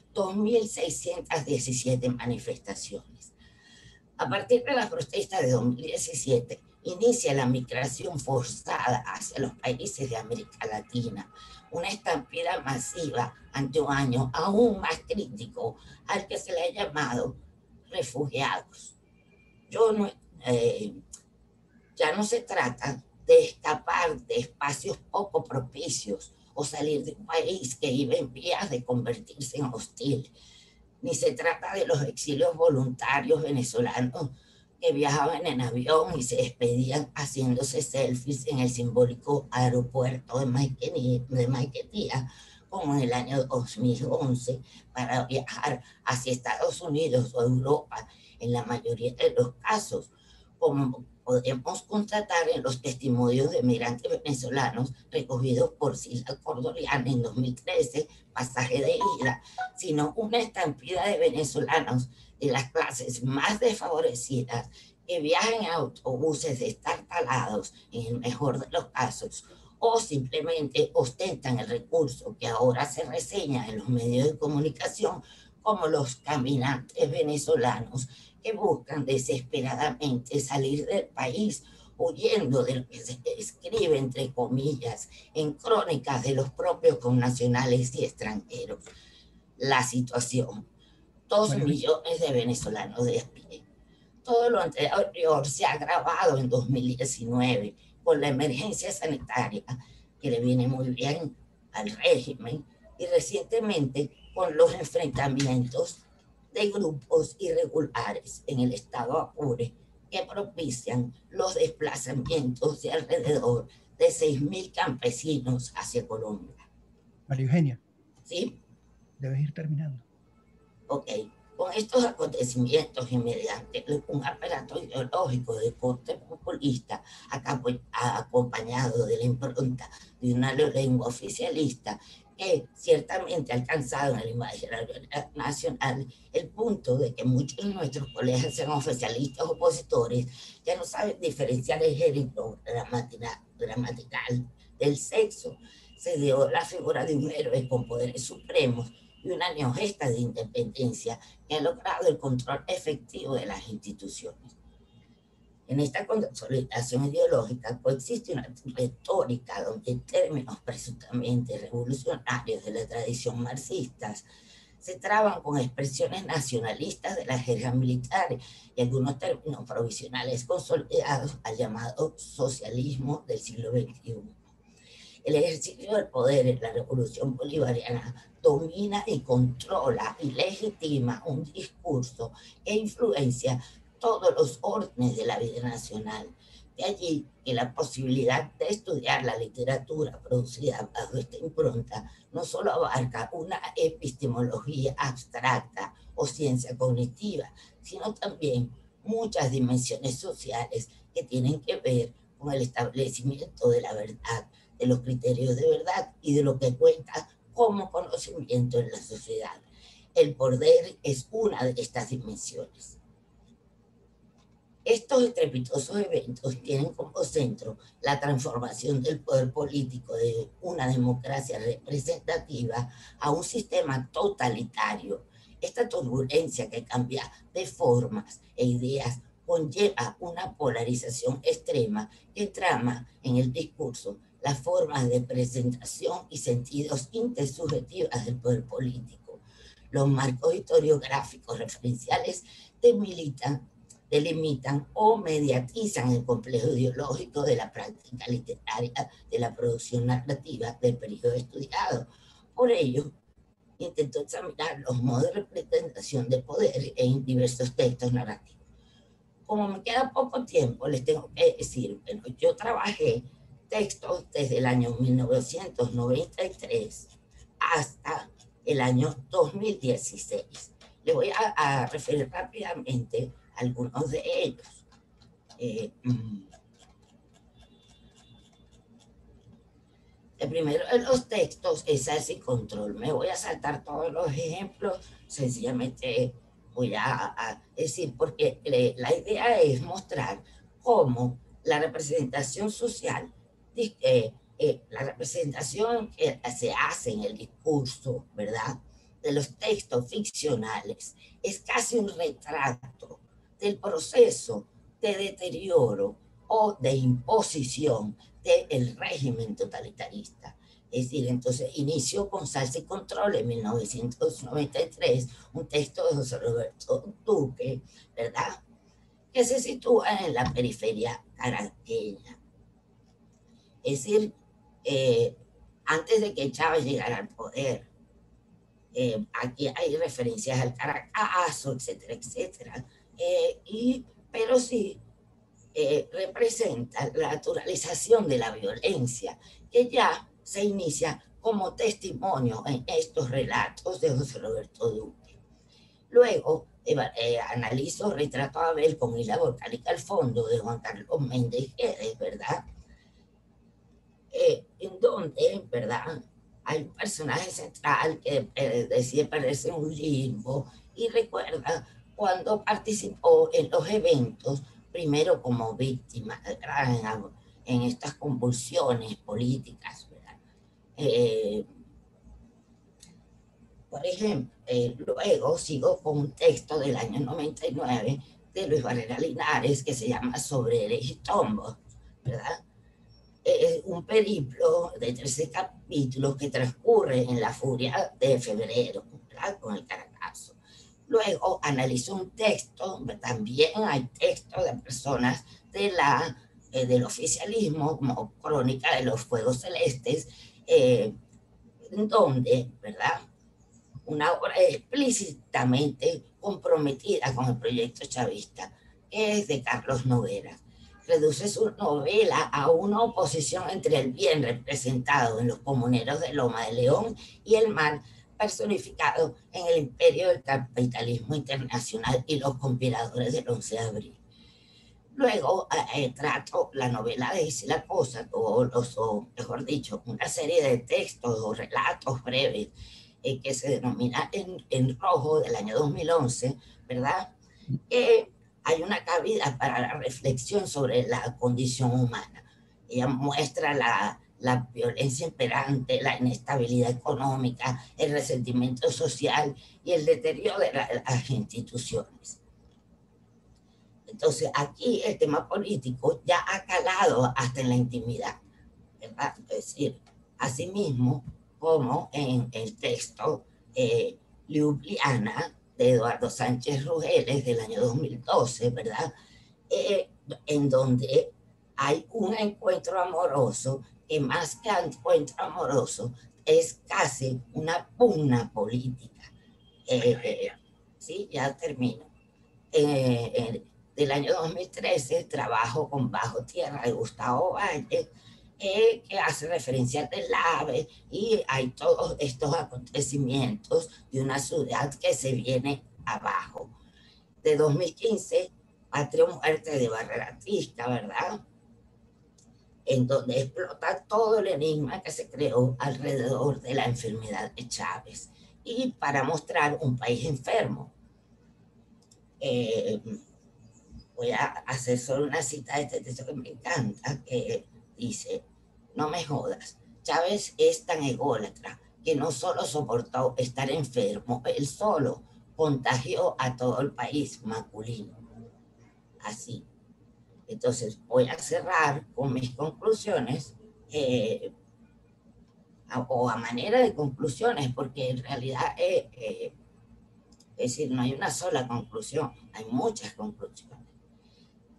2.617 manifestaciones. A partir de las protestas de 2017, inicia la migración forzada hacia los países de América Latina, una estampida masiva ante un año aún más crítico al que se le ha llamado refugiados. Ya no se trata de escapar de espacios poco propicios o salir de un país que iba en vías de convertirse en hostil, ni se trata de los exilios voluntarios venezolanos que viajaban en avión y se despedían haciéndose selfies en el simbólico aeropuerto de Maiquetía, como en el año 2011, para viajar hacia Estados Unidos o Europa, en la mayoría de los casos, como podemos constatar en los testimonios de migrantes venezolanos recogidos por Sila Cordoriana en 2013, pasaje de ida, sino una estampida de venezolanos de las clases más desfavorecidas que viajan en autobuses destartalados, en el mejor de los casos, o simplemente ostentan el recurso que ahora se reseña en los medios de comunicación como los caminantes venezolanos que buscan desesperadamente salir del país, huyendo de lo que se escribe, entre comillas, en crónicas de los propios connacionales y extranjeros. La situación: 2 millones de venezolanos de a pie. Todo lo anterior se ha agravado en 2019 con la emergencia sanitaria, que le viene muy bien al régimen, y recientemente con los enfrentamientos de grupos irregulares en el estado Apure que propician los desplazamientos de alrededor de 6.000 campesinos hacia Colombia.
María Eugenia.
¿Sí?
Debes ir terminando.
Ok. Con estos acontecimientos y mediante un aparato ideológico de corte populista acompañado de la impronta de una lengua oficialista que ciertamente ha alcanzado en el imaginario nacional el punto de que muchos de nuestros colegas, sean oficialistas o opositores, ya no saben diferenciar el género gramatical del sexo. Se dio la figura de un héroe con poderes supremos y una neogesta de independencia que ha logrado el control efectivo de las instituciones. En esta consolidación ideológica coexiste una retórica donde términos presuntamente revolucionarios de la tradición marxista se traban con expresiones nacionalistas de la jerga militar y algunos términos provisionales consolidados al llamado socialismo del siglo XXI. El ejercicio del poder en la revolución bolivariana domina y controla y legitima un discurso que influencia todos los órdenes de la vida nacional. De allí que la posibilidad de estudiar la literatura producida bajo esta impronta no solo abarca una epistemología abstracta o ciencia cognitiva, sino también muchas dimensiones sociales que tienen que ver con el establecimiento de la verdad, de los criterios de verdad y de lo que cuenta como conocimiento en la sociedad. El poder es una de estas dimensiones. Estos estrepitosos eventos tienen como centro la transformación del poder político de una democracia representativa a un sistema totalitario. Esta turbulencia que cambia de formas e ideas conlleva una polarización extrema que trama en el discurso las formas de presentación y sentidos intersubjetivas del poder político. Los marcos historiográficos referenciales demilitan delimitan o mediatizan el complejo ideológico de la práctica literaria de la producción narrativa del periodo estudiado. Por ello, intentó examinar los modos de representación de poder en diversos textos narrativos. Como me queda poco tiempo, les tengo que decir, bueno, yo trabajé textos desde el año 1993 hasta el año 2016. Les voy a referir rápidamente a algunos de ellos. El primero de los textos es Salsa y Control. Me voy a saltar todos los ejemplos, sencillamente voy a decir, porque la idea es mostrar cómo la representación social, la representación que se hace en el discurso, ¿verdad?, de los textos ficcionales, es casi un retrato del proceso de deterioro o de imposición del régimen totalitarista. Es decir, entonces inició con Salsa y Control en 1993, un texto de José Roberto Duque, ¿verdad?, que se sitúa en la periferia caraqueña. Es decir, antes de que Chávez llegara al poder, aquí hay referencias al Caracazo, etcétera, etcétera, pero sí representa la naturalización de la violencia, que ya se inicia como testimonio en estos relatos de José Roberto Duque. Luego analizo Retrato a Abel con Isla Volcánica al fondo de Juan Carlos Méndez Guedes, ¿verdad? En donde, ¿verdad?, hay un personaje central que decide perderse un limbo y recuerda cuando participó en los eventos, primero como víctima, ¿verdad?, en estas convulsiones políticas, ¿verdad? Por ejemplo, luego sigo con un texto del año 99 de Luis Barrera Linares que se llama Sobre Herejes y Tombos, ¿verdad? Un periplo de 13 capítulos que transcurre en la furia de febrero, ¿verdad?, con el Caracazo. Luego analizo un texto, también hay textos de personas del oficialismo, como Crónica de los Fuegos Celestes, donde, ¿verdad?, una obra explícitamente comprometida con el proyecto chavista, que es de Carlos Noguera. Reduce su novela a una oposición entre el bien representado en los comuneros de Loma de León y el mal personificado en el imperio del capitalismo internacional y los conspiradores del 11 de abril. Luego trato la novela de Isla Cosa, o mejor dicho, una serie de textos o relatos breves que se denomina en Rojo del año 2011, ¿verdad? Hay una cabida para la reflexión sobre la condición humana. Ella muestra la violencia imperante, la inestabilidad económica, el resentimiento social y el deterioro de las instituciones. Entonces, aquí el tema político ya ha calado hasta en la intimidad, ¿verdad? Es decir, asimismo, como en el texto Ljubljana de Eduardo Sánchez Rugeles del año 2012, ¿verdad? En donde hay un encuentro amoroso que más que encuentro amoroso es casi una pugna política. Sí, ya termino. Del año 2013 trabajo con Bajo Tierra de Gustavo Valle, que hace referencia al deslave, y hay todos estos acontecimientos de una ciudad que se viene abajo. De 2015, Patria o Muerte de Barrera Tisca, ¿verdad?, en donde explota todo el enigma que se creó alrededor de la enfermedad de Chávez, y para mostrar un país enfermo. Voy a hacer solo una cita de este texto que me encanta, que dice: no me jodas, Chávez es tan ególatra que no solo soportó estar enfermo, él solo contagió a todo el país masculino. Así. Entonces voy a cerrar con mis conclusiones, o a manera de conclusiones, porque en realidad es decir, no hay una sola conclusión, hay muchas conclusiones.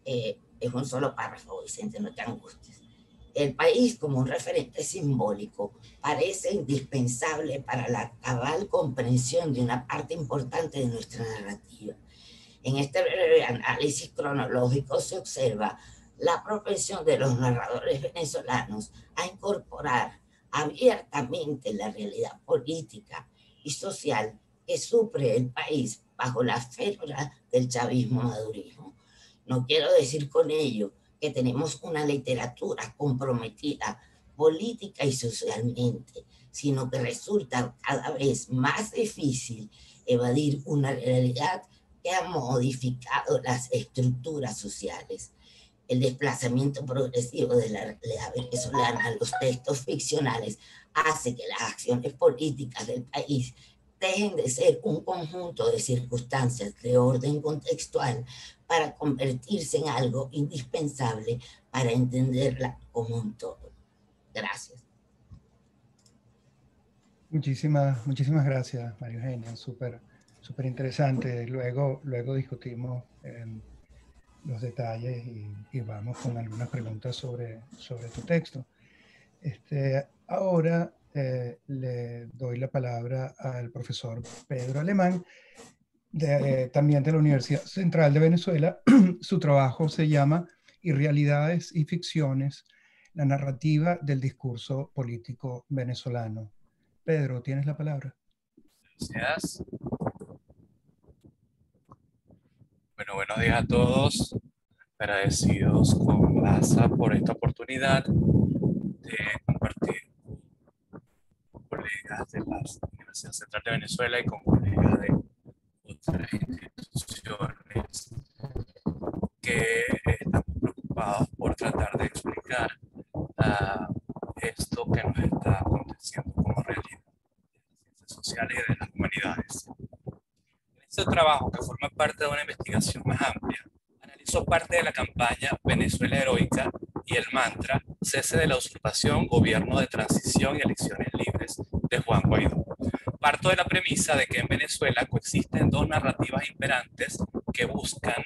es un solo párrafo, Vicente, no te angusties. El país como un referente simbólico parece indispensable para la cabal comprensión de una parte importante de nuestra narrativa. En este breve análisis cronológico se observa la propensión de los narradores venezolanos a incorporar abiertamente la realidad política y social que sufre el país bajo la férula del chavismo madurismo. No quiero decir con ello que tenemos una literatura comprometida política y socialmente, sino que resulta cada vez más difícil evadir una realidad que ha modificado las estructuras sociales. El desplazamiento progresivo de la realidad venezolana a los textos ficcionales hace que las acciones políticas del país dejen de ser un conjunto de circunstancias de orden contextual para convertirse en algo indispensable para entenderla como un todo. Gracias.
Muchísimas gracias, María Eugenia. Súper interesante. Luego discutimos los detalles y vamos con algunas preguntas sobre tu texto. Ahora le doy la palabra al profesor Pedro Alemán, también de la Universidad Central de Venezuela. Su trabajo se llama Irrealidades y ficciones, la narrativa del discurso político venezolano. Pedro, tienes la palabra.
Gracias. Bueno, buenos días a todos. Agradecidos con LASA por esta oportunidad de compartir con colegas de la Universidad Central de Venezuela y con colegas de otras instituciones que estamos preocupados por tratar de explicar esto que nos está aconteciendo como realidad de las ciencias sociales y de las humanidades. En este trabajo, que forma parte de una investigación más amplia, analizó parte de la campaña Venezuela Heroica y el mantra Cese de la usurpación, gobierno de transición y elecciones libres de Juan Guaidó. Parto de la premisa de que en Venezuela coexisten dos narrativas imperantes que buscan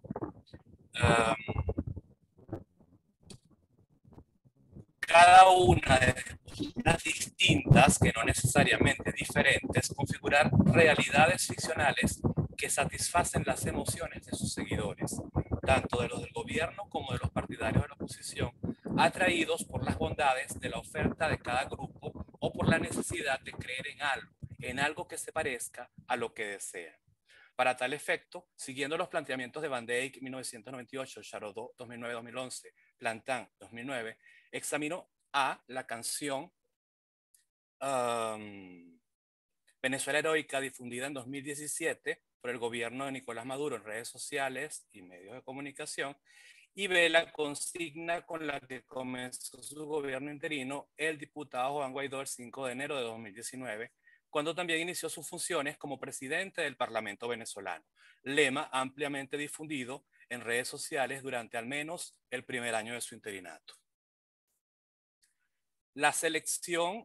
cada una de posturas distintas, que no necesariamente diferentes, configurar realidades ficcionales que satisfacen las emociones de sus seguidores, tanto de los del gobierno como de los partidarios de la oposición, atraídos por las bondades de la oferta de cada grupo o por la necesidad de creer en algo que se parezca a lo que desean. Para tal efecto, siguiendo los planteamientos de Van Dyck 1998, Charodot 2009-2011, Plantin 2009, examinó la canción Venezuela Heroica, difundida en 2017 por el gobierno de Nicolás Maduro en redes sociales y medios de comunicación, y ve la consigna con la que comenzó su gobierno interino el diputado Juan Guaidó el 5 de enero de 2019, cuando también inició sus funciones como presidente del Parlamento venezolano, lema ampliamente difundido en redes sociales durante al menos el primer año de su interinato. La selección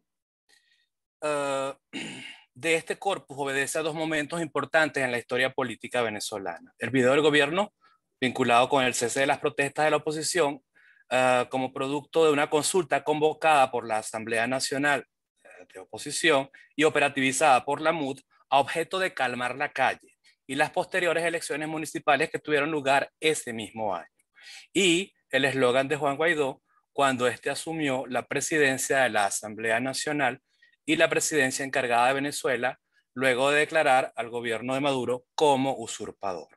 de este corpus obedece a dos momentos importantes en la historia política venezolana. El video del gobierno, vinculado con el cese de las protestas de la oposición, como producto de una consulta convocada por la Asamblea Nacional de Oposición y operativizada por la MUD a objeto de calmar la calle, y las posteriores elecciones municipales que tuvieron lugar ese mismo año. Y el eslogan de Juan Guaidó cuando éste asumió la presidencia de la Asamblea Nacional y la presidencia encargada de Venezuela, luego de declarar al gobierno de Maduro como usurpador.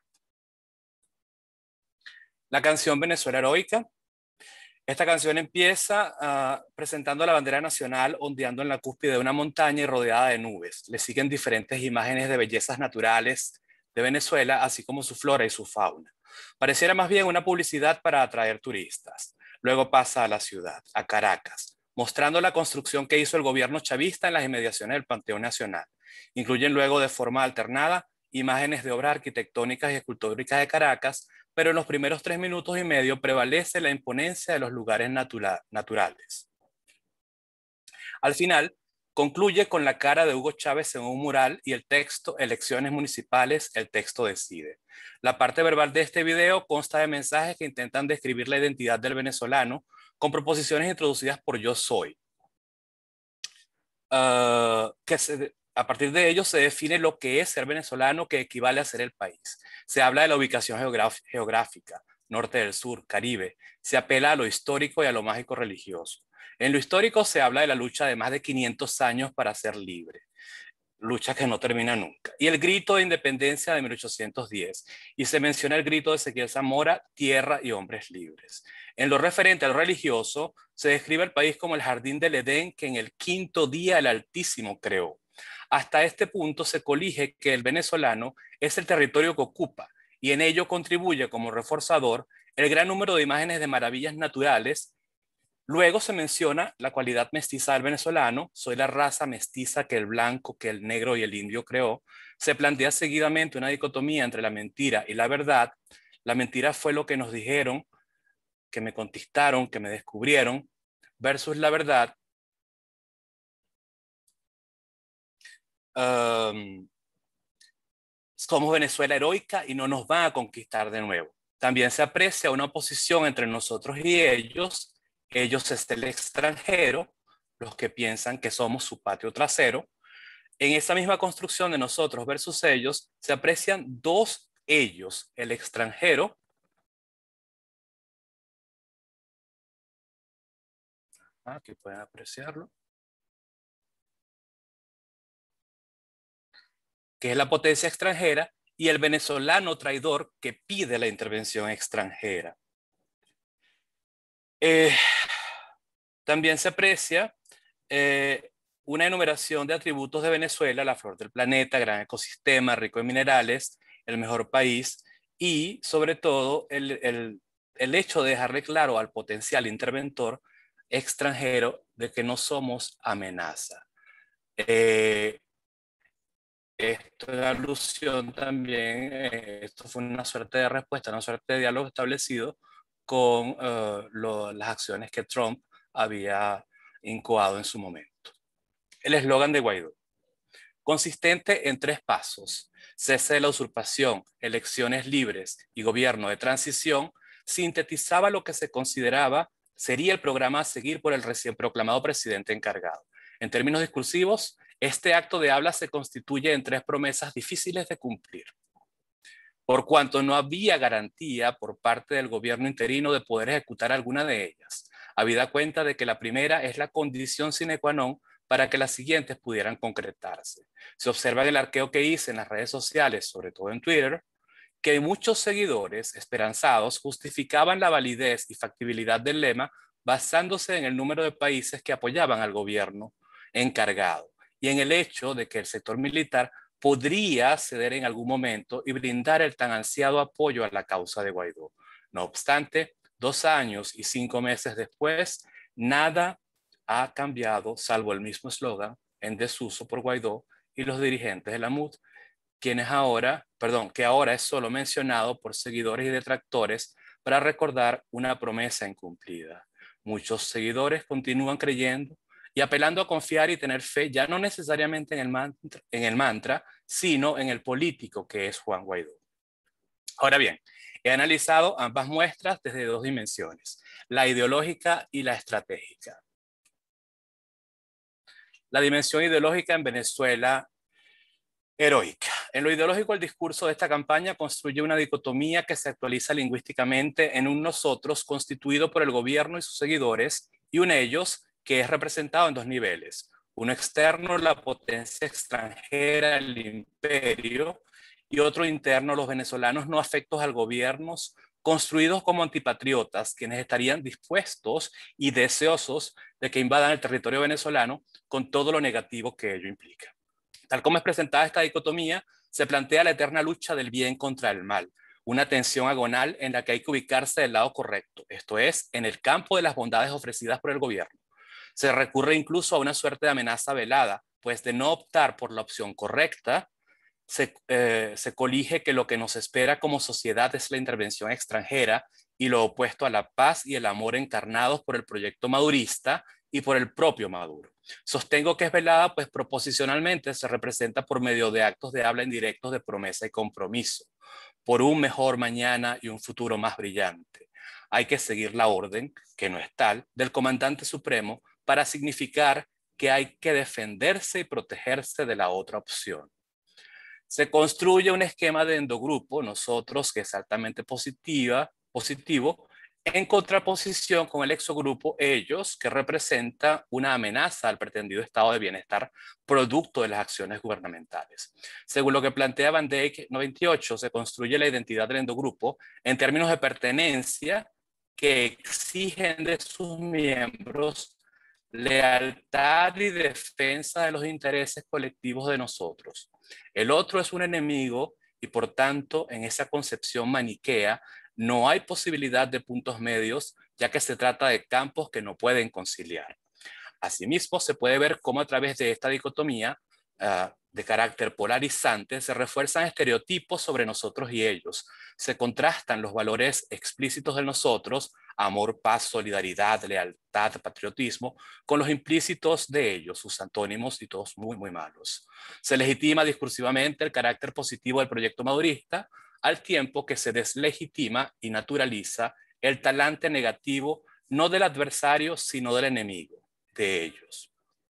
La canción Venezuela Heroica. Esta canción empieza presentando la bandera nacional ondeando en la cúspide de una montaña y rodeada de nubes. Le siguen diferentes imágenes de bellezas naturales de Venezuela, así como su flora y su fauna. Pareciera más bien una publicidad para atraer turistas. Luego pasa a la ciudad, a Caracas, mostrando la construcción que hizo el gobierno chavista en las inmediaciones del Panteón Nacional. Incluyen luego de forma alternada imágenes de obras arquitectónicas y escultóricas de Caracas, pero en los primeros 3 minutos y medio prevalece la imponencia de los lugares naturales. Al final, Concluye con la cara de Hugo Chávez en un mural y el texto "Elecciones municipales, el texto decide". La parte verbal de este video consta de mensajes que intentan describir la identidad del venezolano con proposiciones introducidas por Yo Soy. A partir de ello se define lo que es ser venezolano, que equivale a ser el país. Se habla de la ubicación geográfica, norte del sur, Caribe. Se apela a lo histórico y a lo mágico religioso. En lo histórico se habla de la lucha de más de 500 años para ser libre, lucha que no termina nunca. Y el grito de independencia de 1810. Y se menciona el grito de Ezequiel Zamora, tierra y hombres libres. En lo referente al religioso, se describe el país como el jardín del Edén que en el quinto día el Altísimo creó. Hasta este punto se colige que el venezolano es el territorio que ocupa y en ello contribuye como reforzador el gran número de imágenes de maravillas naturales. Luego se menciona la cualidad mestiza del venezolano: soy la raza mestiza que el blanco, que el negro y el indio creó. Se plantea seguidamente una dicotomía entre la mentira y la verdad. La mentira fue lo que nos dijeron, que me conquistaron, que me descubrieron, versus la verdad. Somos Venezuela heroica y no nos van a conquistar de nuevo. También se aprecia una oposición entre nosotros y ellos. Ellos es el extranjero, los que piensan que somos su patio trasero. En esa misma construcción de nosotros versus ellos, se aprecian dos ellos: el extranjero, aquí pueden apreciarlo, que es la potencia extranjera, y el venezolano traidor que pide la intervención extranjera. También se aprecia una enumeración de atributos de Venezuela: la flor del planeta, gran ecosistema, rico en minerales, el mejor país, y sobre todo el hecho de dejarle claro al potencial interventor extranjero de que no somos amenaza. Esto es alusión también, esto fue una suerte de respuesta, una suerte de diálogo establecido con las acciones que Trump había incoado en su momento. El eslogan de Guaidó: consistente en 3 pasos: cese de la usurpación, elecciones libres y gobierno de transición, sintetizaba lo que se consideraba sería el programa a seguir por el recién proclamado presidente encargado. En términos discursivos, este acto de habla se constituye en 3 promesas difíciles de cumplir, por cuanto no había garantía por parte del gobierno interino de poder ejecutar alguna de ellas, habida cuenta de que la primera es la condición sine qua non para que las siguientes pudieran concretarse. Se observa en el arqueo que hice en las redes sociales, sobre todo en Twitter, que muchos seguidores esperanzados justificaban la validez y factibilidad del lema basándose en el número de países que apoyaban al gobierno encargado y en el hecho de que el sector militar podría ceder en algún momento y brindar el tan ansiado apoyo a la causa de Guaidó. No obstante, 2 años y 5 meses después, nada ha cambiado salvo el mismo eslogan en desuso por Guaidó y los dirigentes de la MUD, que ahora es solo mencionado por seguidores y detractores para recordar una promesa incumplida. Muchos seguidores continúan creyendo y apelando a confiar y tener fe, ya no necesariamente en el mantra, sino en el político que es Juan Guaidó. Ahora bien, he analizado ambas muestras desde 2 dimensiones: la ideológica y la estratégica. La dimensión ideológica en Venezuela heroica. En lo ideológico, el discurso de esta campaña construye una dicotomía que se actualiza lingüísticamente en un nosotros constituido por el gobierno y sus seguidores, y un ellos que es representado en 2 niveles. Uno externo, la potencia extranjera, el imperio, y otro interno, los venezolanos no afectos al gobierno, construidos como antipatriotas, quienes estarían dispuestos y deseosos de que invadan el territorio venezolano con todo lo negativo que ello implica. Tal como es presentada esta dicotomía, se plantea la eterna lucha del bien contra el mal, una tensión agonal en la que hay que ubicarse del lado correcto, esto es, en el campo de las bondades ofrecidas por el gobierno. Se recurre incluso a una suerte de amenaza velada, pues de no optar por la opción correcta, se colige que lo que nos espera como sociedad es la intervención extranjera y lo opuesto a la paz y el amor encarnados por el proyecto madurista y por el propio Maduro. Sostengo que es velada, pues proposicionalmente se representa por medio de actos de habla indirectos de promesa y compromiso, por un mejor mañana y un futuro más brillante. Hay que seguir la orden, que no es tal, del comandante supremo para significar que hay que defenderse y protegerse de la otra opción. Se construye un esquema de endogrupo, nosotros, que es altamente positivo, en contraposición con el exogrupo, ellos, que representa una amenaza al pretendido estado de bienestar producto de las acciones gubernamentales. Según lo que plantea Van Dijk 98, se construye la identidad del endogrupo en términos de pertenencia que exigen de sus miembros lealtad y defensa de los intereses colectivos de nosotros. El otro es un enemigo y por tanto en esa concepción maniquea no hay posibilidad de puntos medios, ya que se trata de campos que no pueden conciliar. Asimismo, se puede ver cómo a través de esta dicotomía de carácter polarizante se refuerzan estereotipos sobre nosotros y ellos. Se contrastan los valores explícitos de nosotros, amor, paz, solidaridad, lealtad, patriotismo, con los implícitos de ellos, sus antónimos y todos muy, muy malos. Se legitima discursivamente el carácter positivo del proyecto madurista, al tiempo que se deslegitima y naturaliza el talante negativo no del adversario, sino del enemigo, de ellos.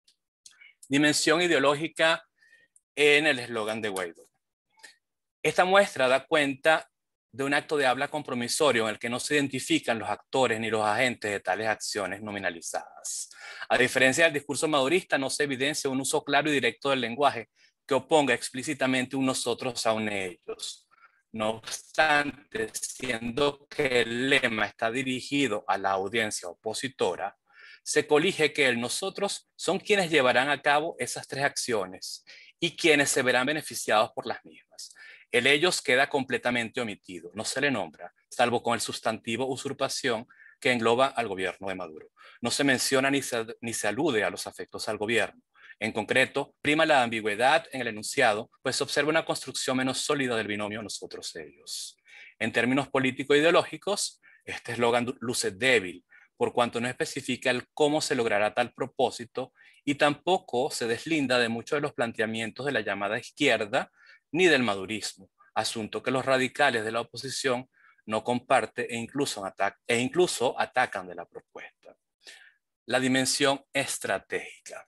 Dimensión ideológica en el eslogan de Guaidó. Esta muestra da cuenta de un acto de habla compromisorio en el que no se identifican los actores ni los agentes de tales acciones nominalizadas. A diferencia del discurso madurista, no se evidencia un uso claro y directo del lenguaje que oponga explícitamente un nosotros a un ellos. No obstante, siendo que el lema está dirigido a la audiencia opositora, se colige que el nosotros son quienes llevarán a cabo esas tres acciones y quienes se verán beneficiados por las mismas. El ellos queda completamente omitido, no se le nombra, salvo con el sustantivo usurpación que engloba al gobierno de Maduro. No se menciona ni se alude a los afectos al gobierno. En concreto, prima la ambigüedad en el enunciado, pues se observa una construcción menos sólida del binomio nosotros-ellos. En términos político-ideológicos, este eslogan luce débil, por cuanto no especifica el cómo se logrará tal propósito y tampoco se deslinda de muchos de los planteamientos de la llamada izquierda ni del madurismo, asunto que los radicales de la oposición no comparten e incluso atacan de la propuesta. La dimensión estratégica.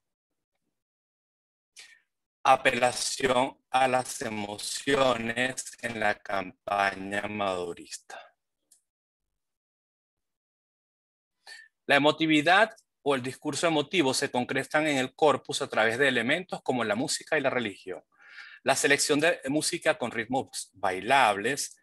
Apelación a las emociones en la campaña madurista. La emotividad o el discurso emotivo se concretan en el corpus a través de elementos como la música y la religión. La selección de música con ritmos bailables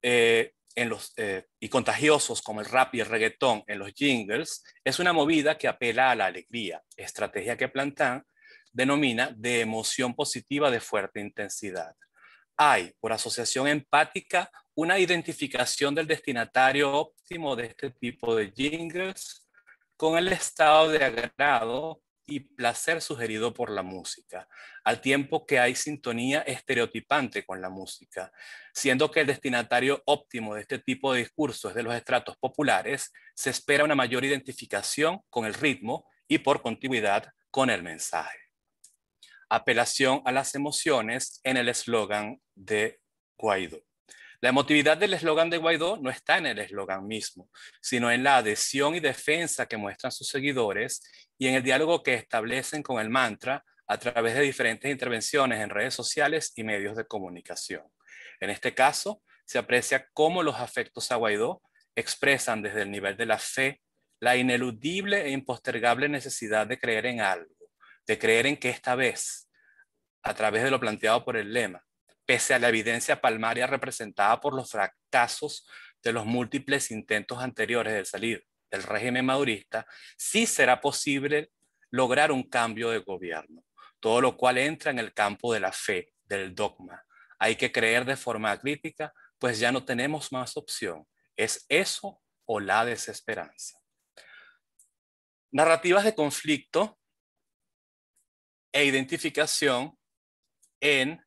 y contagiosos como el rap y el reggaetón en los jingles es una movida que apela a la alegría, estrategia que Plantin denomina de emoción positiva de fuerte intensidad. Hay, por asociación empática, una identificación del destinatario óptimo de este tipo de jingles con el estado de agrado y placer sugerido por la música, al tiempo que hay sintonía estereotipante con la música, siendo que el destinatario óptimo de este tipo de discursos de los estratos populares, se espera una mayor identificación con el ritmo y por continuidad con el mensaje. Apelación a las emociones en el eslogan de Guaidó. La emotividad del eslogan de Guaidó no está en el eslogan mismo, sino en la adhesión y defensa que muestran sus seguidores y en el diálogo que establecen con el mantra a través de diferentes intervenciones en redes sociales y medios de comunicación. En este caso, se aprecia cómo los afectos a Guaidó expresan desde el nivel de la fe la ineludible e impostergable necesidad de creer en algo, de creer en que esta vez, a través de lo planteado por el lema, pese a la evidencia palmaria representada por los fracasos de los múltiples intentos anteriores de salir del régimen madurista, sí será posible lograr un cambio de gobierno, todo lo cual entra en el campo de la fe, del dogma. Hay que creer de forma crítica, pues ya no tenemos más opción. Es eso o la desesperanza. Narrativas de conflicto e identificación en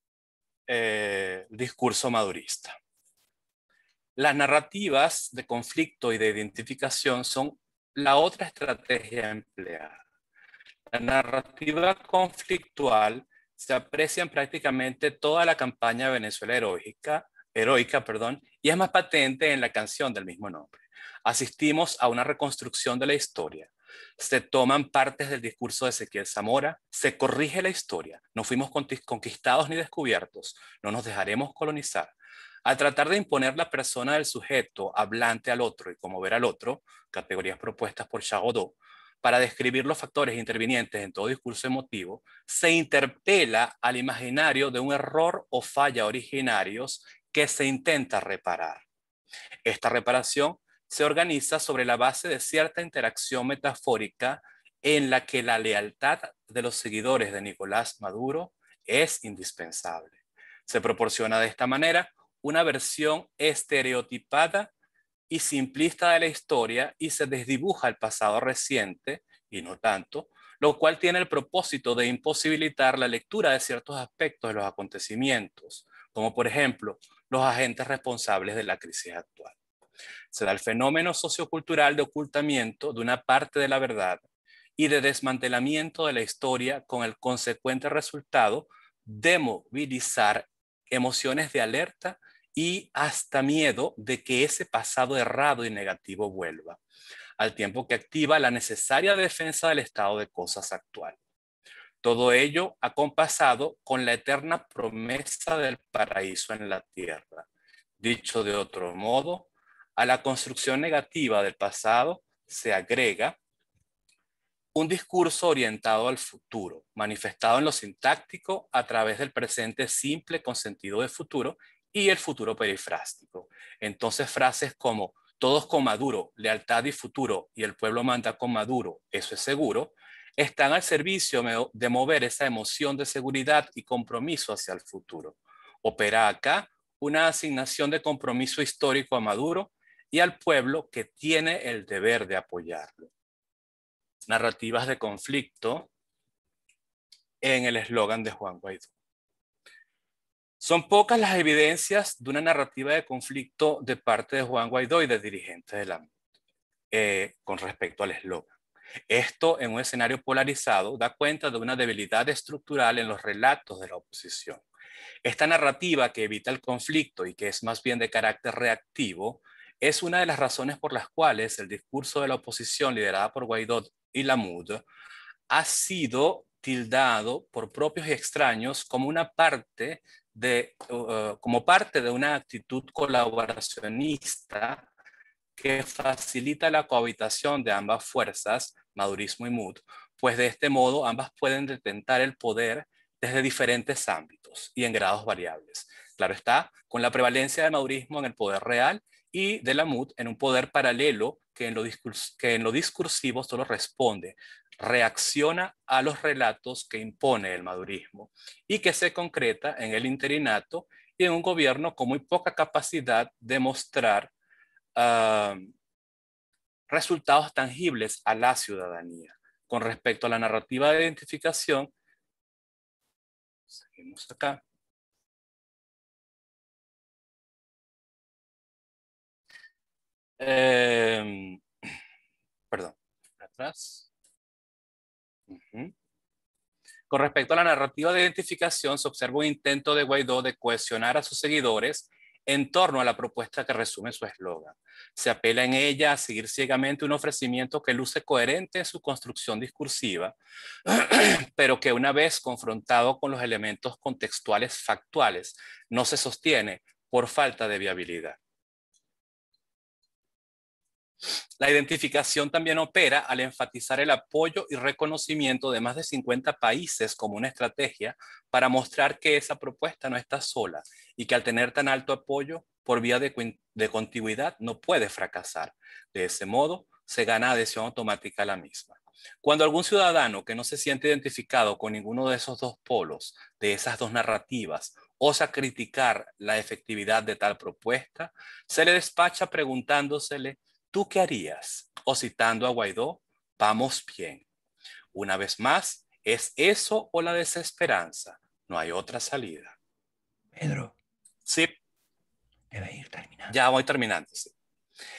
discurso madurista. Las narrativas de conflicto y de identificación son la otra estrategia empleada. La narrativa conflictual se aprecia en prácticamente toda la campaña de Venezuela heroica, y es más patente en la canción del mismo nombre. Asistimos a una reconstrucción de la historia. Se toman partes del discurso de Ezequiel Zamora, se corrige la historia. No fuimos conquistados ni descubiertos, no nos dejaremos colonizar. Al tratar de imponer la persona del sujeto hablante al otro y conmover al otro, categorías propuestas por Chagodot, para describir los factores intervinientes en todo discurso emotivo, se interpela al imaginario de un error o falla originarios que se intenta reparar. Esta reparación se organiza sobre la base de cierta interacción metafórica en la que la lealtad de los seguidores de Nicolás Maduro es indispensable. Se proporciona de esta manera una versión estereotipada y simplista de la historia y se desdibuja el pasado reciente, y no tanto, lo cual tiene el propósito de imposibilitar la lectura de ciertos aspectos de los acontecimientos, como por ejemplo los agentes responsables de la crisis actual. Se da el fenómeno sociocultural de ocultamiento de una parte de la verdad y de desmantelamiento de la historia con el consecuente resultado de movilizar emociones de alerta y hasta miedo de que ese pasado errado y negativo vuelva, al tiempo que activa la necesaria defensa del estado de cosas actual. Todo ello acompasado con la eterna promesa del paraíso en la tierra. Dicho de otro modo, a la construcción negativa del pasado se agrega un discurso orientado al futuro, manifestado en lo sintáctico a través del presente simple con sentido de futuro y el futuro perifrástico. Entonces frases como todos con Maduro, lealtad y futuro, y el pueblo manda con Maduro, eso es seguro, están al servicio de mover esa emoción de seguridad y compromiso hacia el futuro. Opera acá una asignación de compromiso histórico a Maduro y al pueblo que tiene el deber de apoyarlo. Narrativas de conflicto en el eslogan de Juan Guaidó. Son pocas las evidencias de una narrativa de conflicto de parte de Juan Guaidó y de dirigentes de la MUD con respecto al eslogan. Esto, en un escenario polarizado, da cuenta de una debilidad estructural en los relatos de la oposición. Esta narrativa que evita el conflicto y que es más bien de carácter reactivo es una de las razones por las cuales el discurso de la oposición liderada por Guaidó y la MUD ha sido tildado por propios y extraños como parte de una actitud colaboracionista que facilita la cohabitación de ambas fuerzas, madurismo y MUD, pues de este modo ambas pueden detentar el poder desde diferentes ámbitos y en grados variables. Claro está, con la prevalencia del madurismo en el poder real y de la MUD en un poder paralelo que en lo discursivo solo responde, reacciona a los relatos que impone el madurismo y que se concreta en el interinato y en un gobierno con muy poca capacidad de mostrar resultados tangibles a la ciudadanía. Con respecto a la narrativa de identificación, seguimos acá. Perdón, atrás. Con respecto a la narrativa de identificación, se observa un intento de Guaidó de cohesionar a sus seguidores en torno a la propuesta que resume su eslogan. Se apela en ella a seguir ciegamente un ofrecimiento que luce coherente en su construcción discursiva, pero que una vez confrontado con los elementos contextuales factuales, no se sostiene por falta de viabilidad. La identificación también opera al enfatizar el apoyo y reconocimiento de más de 50 países como una estrategia para mostrar que esa propuesta no está sola y que al tener tan alto apoyo por vía de contigüidad no puede fracasar. De ese modo, se gana adhesión automática a la misma. Cuando algún ciudadano que no se siente identificado con ninguno de esos dos polos, de esas dos narrativas, osa criticar la efectividad de tal propuesta, se le despacha preguntándosele: ¿tú qué harías? O citando a Guaidó: vamos bien. Una vez más, ¿es eso o la desesperanza? No hay otra salida.
Pedro.
Sí.
Debe ir terminando.
Ya voy terminando, sí.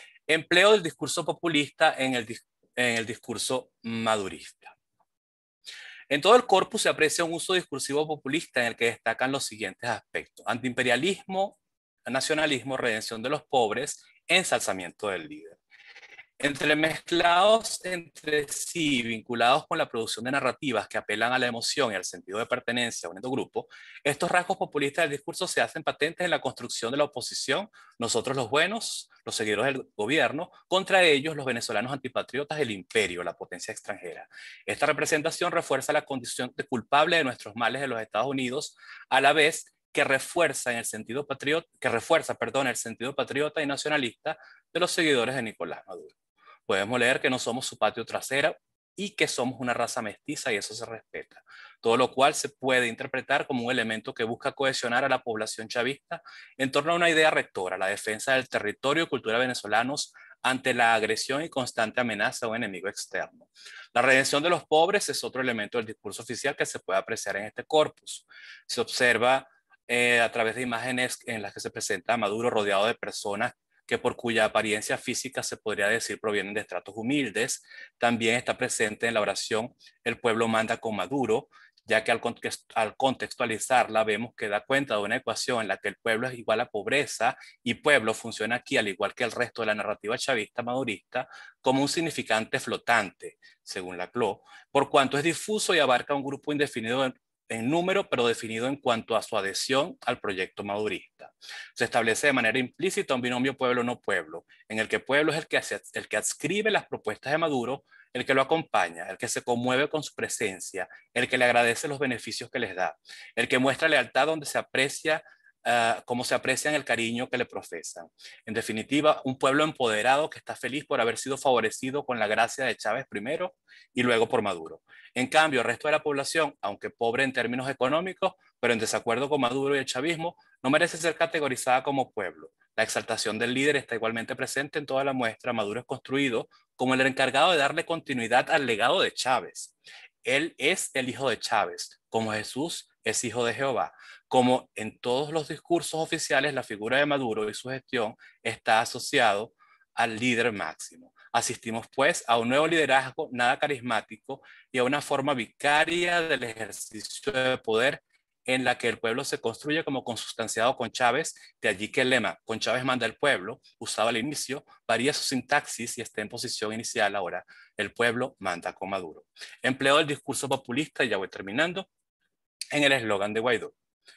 Empleo del discurso populista en el discurso madurista. En todo el corpus se aprecia un uso discursivo populista en el que destacan los siguientes aspectos: antiimperialismo, nacionalismo, redención de los pobres, ensalzamiento del líder. Entremezclados entre sí, vinculados con la producción de narrativas que apelan a la emoción y al sentido de pertenencia a un grupo, estos rasgos populistas del discurso se hacen patentes en la construcción de la oposición, nosotros los buenos, los seguidores del gobierno, contra ellos los venezolanos antipatriotas, el imperio, la potencia extranjera. Esta representación refuerza la condición de culpable de nuestros males de los Estados Unidos, a la vez que refuerza el sentido patriota y nacionalista de los seguidores de Nicolás Maduro. Podemos leer que no somos su patio trasero y que somos una raza mestiza, y eso se respeta. Todo lo cual se puede interpretar como un elemento que busca cohesionar a la población chavista en torno a una idea rectora: la defensa del territorio y cultura venezolanos ante la agresión y constante amenaza de un enemigo externo. La redención de los pobres es otro elemento del discurso oficial que se puede apreciar en este corpus. Se observa a través de imágenes en las que se presenta a Maduro rodeado de personas que por cuya apariencia física se podría decir provienen de estratos humildes. También está presente en la oración "el pueblo manda con Maduro", ya que al contextualizarla vemos que da cuenta de una ecuación en la que el pueblo es igual a pobreza, y pueblo funciona aquí, al igual que el resto de la narrativa chavista madurista, como un significante flotante, según Laclau, por cuanto es difuso y abarca un grupo indefinido en número, pero definido en cuanto a su adhesión al proyecto madurista. Se establece de manera implícita un binomio pueblo-no pueblo, en el que pueblo es el que adscribe las propuestas de Maduro, el que lo acompaña, el que se conmueve con su presencia, el que le agradece los beneficios que les da, el que muestra lealtad donde se aprecia, como se aprecian el cariño que le profesan. En definitiva, un pueblo empoderado que está feliz por haber sido favorecido con la gracia de Chávez primero y luego por Maduro. En cambio, el resto de la población, aunque pobre en términos económicos, pero en desacuerdo con Maduro y el chavismo, no merece ser categorizada como pueblo. La exaltación del líder está igualmente presente en toda la muestra. Maduro es construido como el encargado de darle continuidad al legado de Chávez. Él es el hijo de Chávez, como Jesús es hijo de Jehová. Como en todos los discursos oficiales, la figura de Maduro y su gestión está asociado al líder máximo. Asistimos pues a un nuevo liderazgo nada carismático y a una forma vicaria del ejercicio de poder en la que el pueblo se construye como consustanciado con Chávez. De allí que el lema "con Chávez manda el pueblo", usado al inicio, varía su sintaxis y está en posición inicial ahora: "el pueblo manda con Maduro". Empleo del discurso populista, y ya voy terminando, en el eslogan de Guaidó.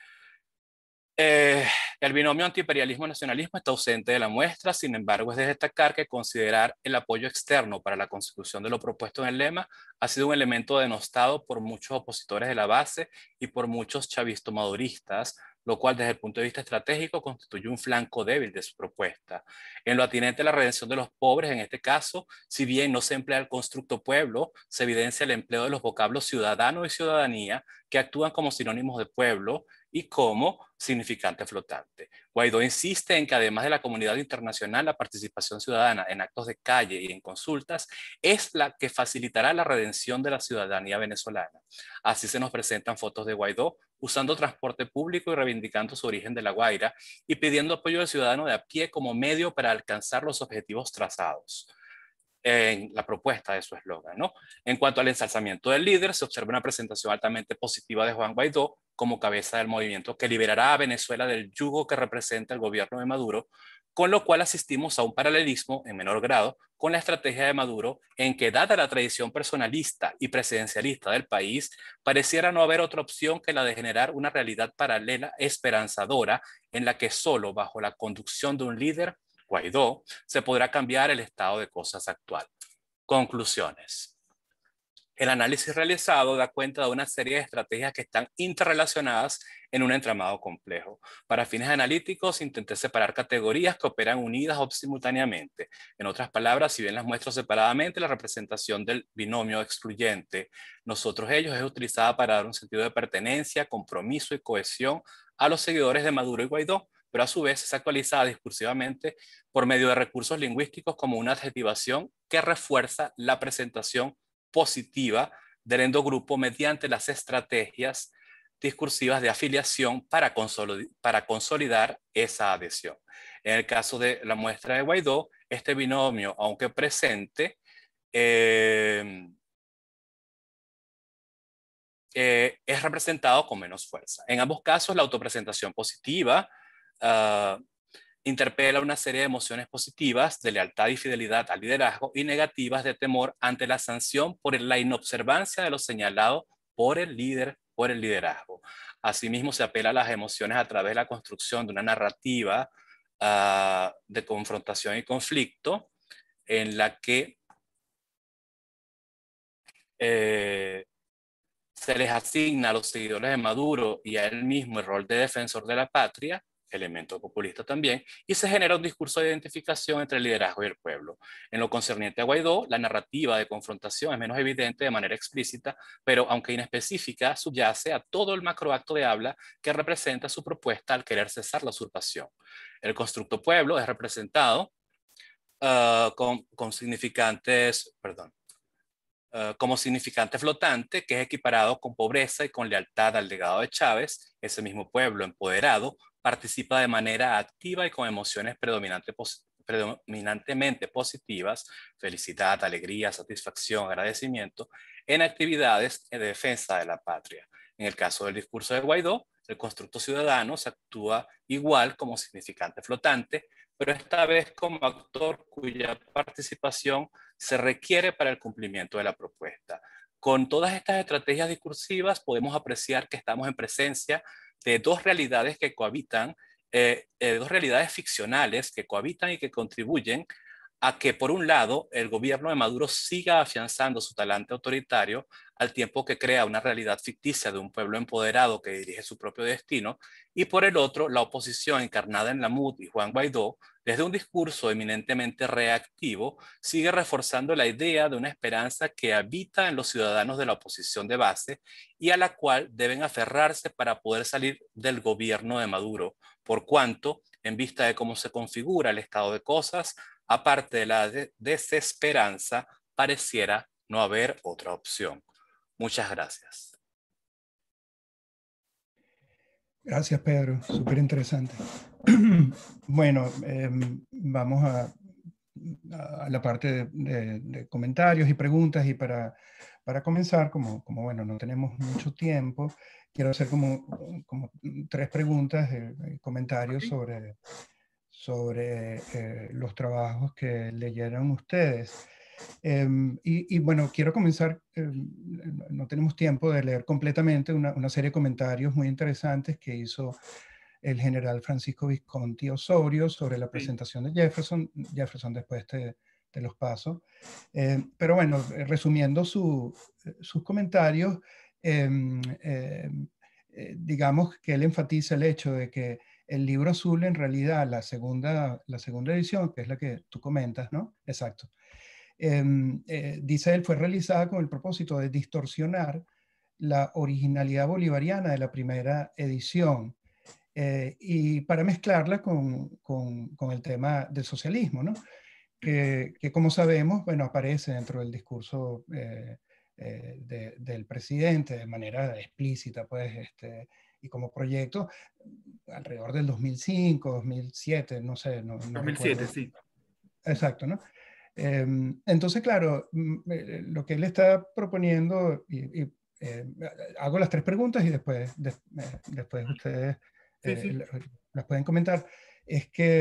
El binomio antiimperialismo-nacionalismo está ausente de la muestra. Sin embargo, es de destacar que considerar el apoyo externo para la consecución de lo propuesto en el lema ha sido un elemento denostado por muchos opositores de la base y por muchos chavisto-maduristas, lo cual desde el punto de vista estratégico constituye un flanco débil de su propuesta. En lo atinente a la redención de los pobres, en este caso, si bien no se emplea el constructo pueblo, se evidencia el empleo de los vocablos ciudadano y ciudadanía, que actúan como sinónimos de pueblo y como significante flotante. Guaidó insiste en que además de la comunidad internacional, la participación ciudadana en actos de calle y en consultas es la que facilitará la redención de la ciudadanía venezolana. Así se nos presentan fotos de Guaidó usando transporte público y reivindicando su origen de La Guaira, y pidiendo apoyo del ciudadano de a pie como medio para alcanzar los objetivos trazados en la propuesta de su eslogan, ¿no? En cuanto al ensalzamiento del líder, se observa una presentación altamente positiva de Juan Guaidó como cabeza del movimiento que liberará a Venezuela del yugo que representa el gobierno de Maduro, con lo cual asistimos a un paralelismo en menor grado con la estrategia de Maduro, en que, dada la tradición personalista y presidencialista del país, pareciera no haber otra opción que la de generar una realidad paralela esperanzadora en la que solo bajo la conducción de un líder, Guaidó, se podrá cambiar el estado de cosas actual. Conclusiones. El análisis realizado da cuenta de una serie de estrategias que están interrelacionadas en un entramado complejo. Para fines analíticos, intenté separar categorías que operan unidas o simultáneamente. En otras palabras, si bien las muestro separadamente, la representación del binomio excluyente nosotros-ellos es utilizada para dar un sentido de pertenencia, compromiso y cohesión a los seguidores de Maduro y Guaidó, pero a su vez es actualizada discursivamente por medio de recursos lingüísticos como una adjetivación que refuerza la presentación positiva del endogrupo mediante las estrategias discursivas de afiliación para consolidar esa adhesión. En el caso de la muestra de Guaidó, este binomio, aunque presente, es representado con menos fuerza. En ambos casos, la autopresentación positiva interpela una serie de emociones positivas de lealtad y fidelidad al liderazgo y negativas de temor ante la sanción por la inobservancia de lo señalado por el líder, por el liderazgo. Asimismo, se apela a las emociones a través de la construcción de una narrativa de confrontación y conflicto en la que se les asigna a los seguidores de Maduro y a él mismo el rol de defensor de la patria, elemento populista también, y se genera un discurso de identificación entre el liderazgo y el pueblo. En lo concerniente a Guaidó, la narrativa de confrontación es menos evidente de manera explícita, pero aunque inespecífica, subyace a todo el macroacto de habla que representa su propuesta al querer cesar la usurpación. El constructo pueblo es representado con significantes, perdón, como significante flotante, que es equiparado con pobreza y con lealtad al legado de Chávez. Ese mismo pueblo empoderado participa de manera activa y con emociones predominantemente positivas, felicidad, alegría, satisfacción, agradecimiento, en actividades de defensa de la patria. En el caso del discurso de Guaidó, el constructo ciudadano se actúa igual como significante flotante, pero esta vez como actor cuya participación se requiere para el cumplimiento de la propuesta. Con todas estas estrategias discursivas podemos apreciar que estamos en presencia de dos realidades que cohabitan, dos realidades ficcionales que cohabitan y que contribuyen a que, por un lado, el gobierno de Maduro siga afianzando su talante autoritario al tiempo que crea una realidad ficticia de un pueblo empoderado que dirige su propio destino, y por el otro, la oposición encarnada en la MUD y Juan Guaidó, desde un discurso eminentemente reactivo, sigue reforzando la idea de una esperanza que habita en los ciudadanos de la oposición de base y a la cual deben aferrarse para poder salir del gobierno de Maduro, por cuanto, en vista de cómo se configura el estado de cosas, aparte de la desesperanza, pareciera no haber otra opción. Muchas gracias.
Gracias, Pedro. Súper interesante. Bueno, vamos a la parte de comentarios y preguntas, y para comenzar, como bueno, no tenemos mucho tiempo, quiero hacer como 3 preguntas, comentarios sobre los trabajos que leyeron ustedes. Y bueno, quiero comenzar, no tenemos tiempo de leer completamente una serie de comentarios muy interesantes que hizo el general Francisco Visconti Osorio sobre la presentación de Jefferson. Después te los paso. Pero bueno, resumiendo sus comentarios, digamos que él enfatiza el hecho de que el libro azul, en realidad, la segunda edición, que es la que tú comentas, ¿no? Exacto. Dice él, fue realizada con el propósito de distorsionar la originalidad bolivariana de la primera edición, y para mezclarla con el tema del socialismo, ¿no? Que como sabemos, bueno, aparece dentro del discurso del presidente de manera explícita, pues, y como proyecto alrededor del 2005, 2007, no sé. No
2007,
recuerdo.
sí.
Exacto, ¿no? Entonces, claro, lo que él está proponiendo, hago las 3 preguntas y después ustedes las pueden comentar, es que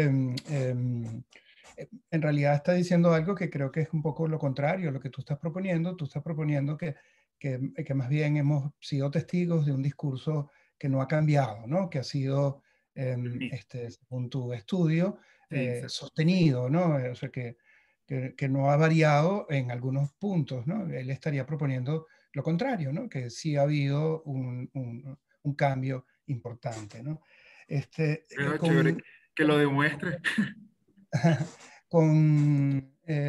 en realidad está diciendo algo que creo que es un poco lo contrario a lo que tú estás proponiendo. Tú estás proponiendo que más bien hemos sido testigos de un discurso que no ha cambiado, ¿no? Que ha sido, según tu estudio, sostenido, ¿no? O sea, que no ha variado en algunos puntos, ¿no? Él estaría proponiendo lo contrario, ¿no? Que sí ha habido un cambio importante, ¿no?
Chévere que lo demuestre.
Con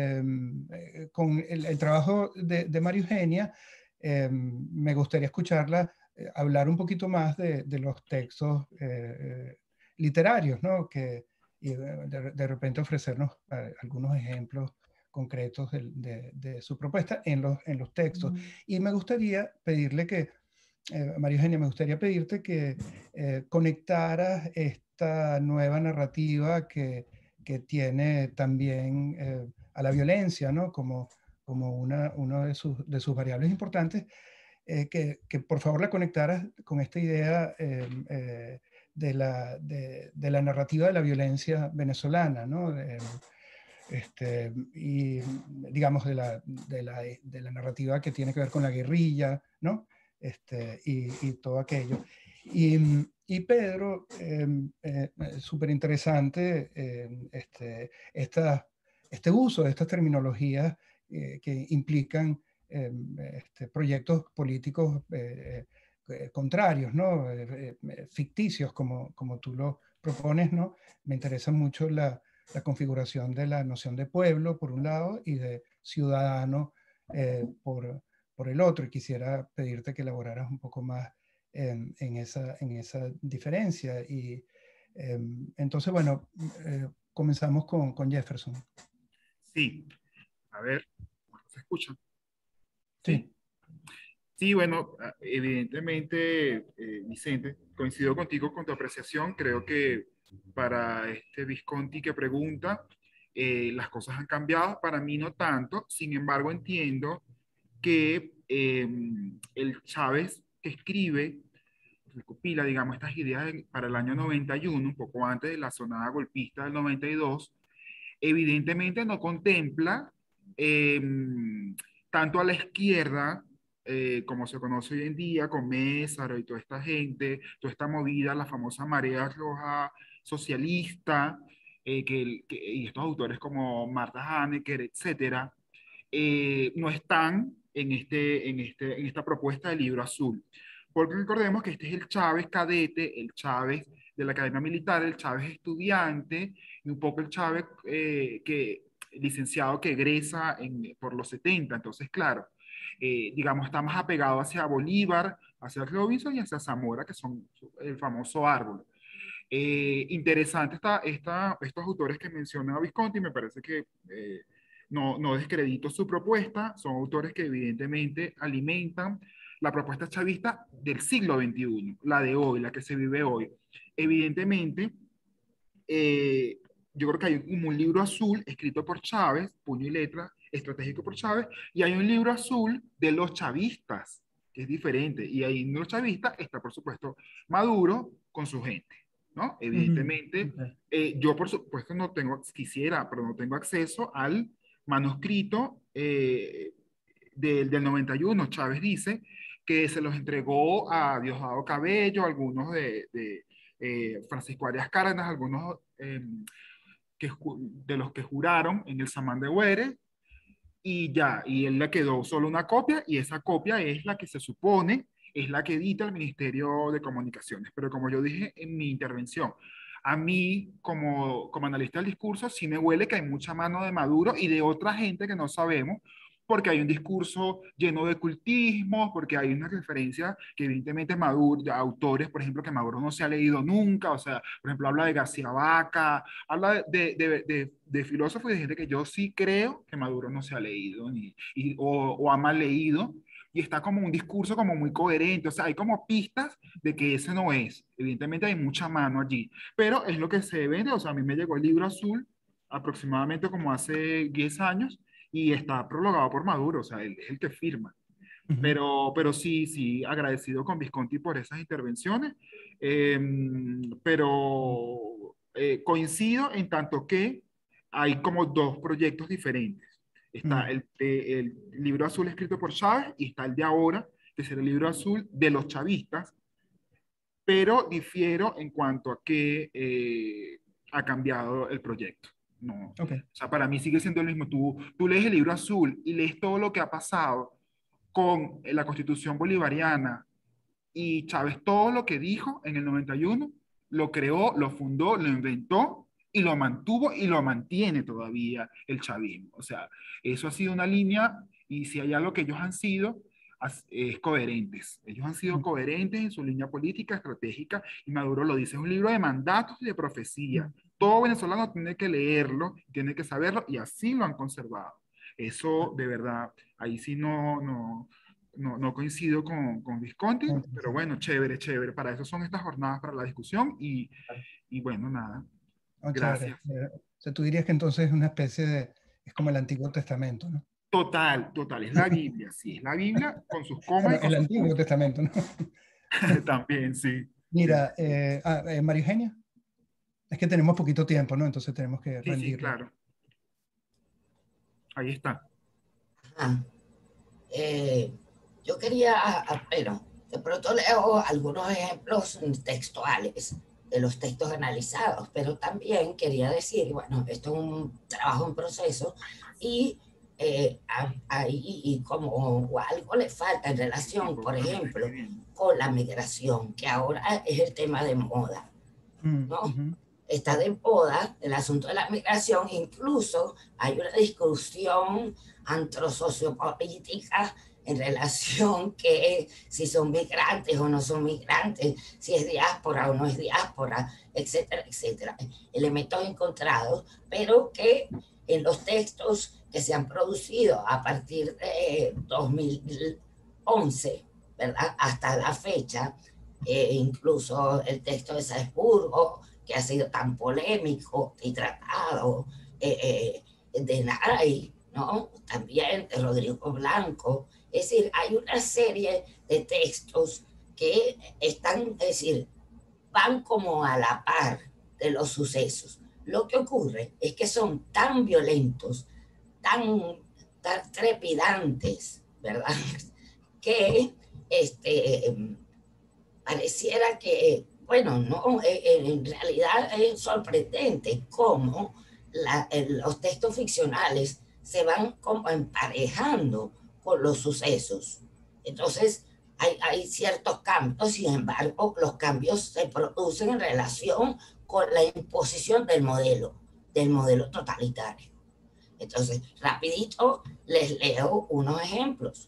el trabajo de María Eugenia, me gustaría escucharla hablar un poquito más de los textos literarios, ¿no? Y de repente ofrecernos algunos ejemplos concretos de su propuesta en los textos. Y me gustaría pedirle que, María Eugenia, me gustaría pedirte que conectaras esta nueva narrativa que tiene también a la violencia, ¿no? Como uno de sus variables importantes, que por favor la conectaras con esta idea de la narrativa de la violencia venezolana, ¿no? Y digamos de la narrativa que tiene que ver con la guerrilla, ¿no? Y todo aquello. Y Pedro, súper interesante este uso de estas terminologías que implican proyectos políticos contrarios, ¿no? Ficticios, como tú lo propones, ¿no? Me interesa mucho la configuración de la noción de pueblo, por un lado, y de ciudadano por el otro. Y quisiera pedirte que elaboraras un poco más en esa diferencia. Y entonces, bueno, comenzamos con Jefferson.
Sí, a ver, ¿se escucha?
Sí.
Sí, bueno, evidentemente, Vicente, coincido contigo con tu apreciación. Creo que para este Visconti que pregunta, las cosas han cambiado. Para mí no tanto. Sin embargo, entiendo que el Chávez que escribe, recopila, digamos, estas ideas para el año 91, un poco antes de la sonada golpista del 92, evidentemente no contempla eh, tanto a la izquierda, como se conoce hoy en día, con Mézaro y toda esta gente, toda esta movida, la famosa marea roja socialista, y estos autores como Marta Hanecker, etcétera, no están en esta propuesta de libro azul. Porque recordemos que este es el Chávez cadete, el Chávez de la Academia Militar, el Chávez estudiante, y un poco el Chávez licenciado que egresa por los 70. Entonces, claro, digamos, está más apegado hacia Bolívar, hacia Robinson y hacia Zamora, que son el famoso árbol. Interesante estos autores que menciona Visconti, me parece que no descredito su propuesta, son autores que evidentemente alimentan la propuesta chavista del siglo XXI, la de hoy, la que se vive hoy. Evidentemente, yo creo que hay un libro azul escrito por Chávez, puño y letra, estratégico por Chávez, y hay un libro azul de los chavistas, que es diferente, y ahí en los chavistas está, por supuesto, Maduro con su gente, ¿no? Evidentemente, yo por supuesto no tengo, quisiera, pero no tengo acceso al manuscrito del 91. Chávez dice que se los entregó a Diosdado Cabello, algunos de Francisco Arias Cárdenas, algunos de los que juraron en el Samán de Huere, y ya, y él le quedó solo una copia, y esa copia es la que se supone es la que edita el Ministerio de Comunicaciones. Pero como yo dije en mi intervención, a mí, como analista del discurso, sí me huele que hay mucha mano de Maduro y de otra gente que no sabemos, porque hay un discurso lleno de cultismos, porque hay una referencia que evidentemente Maduro, de autores, por ejemplo, que Maduro no se ha leído nunca, o sea, por ejemplo, habla de García Vaca, habla de filósofos y de gente que yo sí creo que Maduro no se ha leído o ha mal leído, y está como un discurso como muy coherente, o sea, hay como pistas de que ese no es. Evidentemente hay mucha mano allí, pero es lo que se vende, o sea, a mí me llegó el libro azul aproximadamente como hace 10 años y está prologado por Maduro, o sea, él es el que firma. Pero sí, agradecido con Visconti por esas intervenciones, pero coincido en tanto que hay como dos proyectos diferentes. Está el libro azul escrito por Chávez y está el de ahora, que será el libro azul de los chavistas, pero difiero en cuanto a que ha cambiado el proyecto. No.
Okay.
O sea, para mí sigue siendo lo mismo. Tú lees el libro azul y lees todo lo que ha pasado con la Constitución bolivariana y Chávez, todo lo que dijo en el 91, lo creó, lo fundó, lo inventó y lo mantuvo y lo mantiene todavía el chavismo. O sea, eso ha sido una línea y si hay algo que ellos han sido, es coherentes. Ellos han sido coherentes en su línea política, estratégica, y Maduro lo dice, es un libro de mandatos y de profecía. Todo venezolano tiene que leerlo, tiene que saberlo, y así lo han conservado. Eso, de verdad, ahí sí no coincido con Visconti, pero bueno, chévere, chévere. Para eso son estas jornadas, para la discusión, y bueno, nada.
Oh,
gracias.
O sea, tú dirías que entonces es una especie de, es como el Antiguo Testamento, ¿no?
Total, total, es la Biblia, sí, es la Biblia con sus comas
Bueno,
y con
el
sus
Antiguo Testamento, ¿no?
puntos. También, sí.
Mira, María Eugenia, es que tenemos poquito tiempo, ¿no? Entonces tenemos que
Sí, sí,
rendirle.
claro. Ahí está.
Ah, yo quería, bueno, de pronto leo algunos ejemplos textuales de los textos analizados, pero también quería decir, bueno, esto es un trabajo en proceso y ahí como algo le falta en relación, por ejemplo, con la migración, que ahora es el tema de moda, ¿no? Está de moda el asunto de la migración, incluso hay una discusión antrosociopolítica en relación que si son migrantes o no son migrantes, si es diáspora o no es diáspora, etcétera, etcétera. Elementos encontrados, pero que en los textos que se han producido a partir de 2011, ¿verdad? Hasta la fecha, incluso el texto de Salzburgo, que ha sido tan polémico y tratado, de Naray, ¿no? También de Rodrigo Blanco. Es decir, hay una serie de textos que están, es decir, van como a la par de los sucesos. Lo que ocurre es que son tan violentos, tan trepidantes, ¿verdad? Que pareciera que, bueno, no, en realidad es sorprendente cómo los textos ficcionales se van como emparejando con los sucesos. Entonces, hay ciertos cambios, sin embargo, los cambios se producen en relación con la imposición del modelo totalitario. Entonces, rapidito les leo unos ejemplos.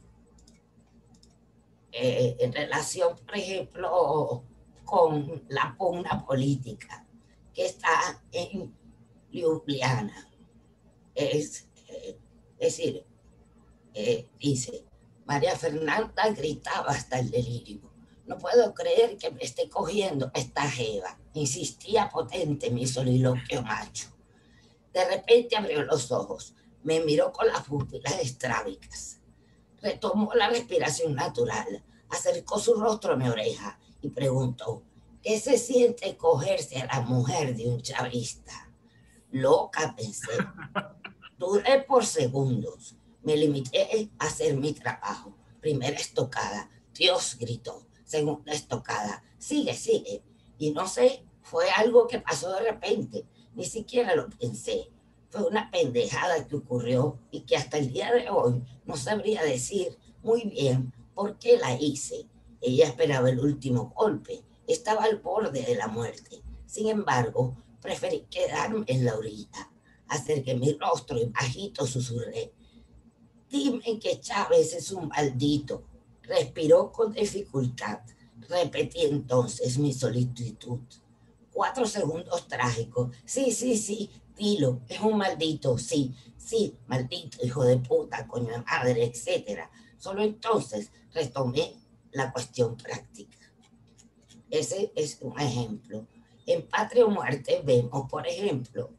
En relación, por ejemplo, con la pugna política que está en Ljubljana. Es decir, dice, María Fernanda gritaba hasta el delirio. No puedo creer que me esté cogiendo esta jeva. Insistía potente mi soliloquio macho. De repente abrió los ojos, me miró con las pupilas estrábicas. Retomó la respiración natural, acercó su rostro a mi oreja y preguntó, ¿qué se siente cogerse a la mujer de un chavista? Loca, pensé. Dudé por segundos. Me limité a hacer mi trabajo. Primera estocada. Dios gritó. Segunda estocada. Sigue, sigue. Y no sé, fue algo que pasó de repente. Ni siquiera lo pensé. Fue una pendejada que ocurrió y que hasta el día de hoy no sabría decir muy bien por qué la hice. Ella esperaba el último golpe. Estaba al borde de la muerte. Sin embargo, preferí quedarme en la orilla. Acerqué mi rostro y bajito susurré. Dime que Chávez es un maldito. Respiró con dificultad. Repetí entonces mi solicitud. 4 segundos trágicos. Sí, sí, sí, dilo, es un maldito, sí, sí, maldito, hijo de puta, coño de madre, etc. Solo entonces retomé la cuestión práctica. Ese es un ejemplo. En Patria o Muerte vemos, por ejemplo,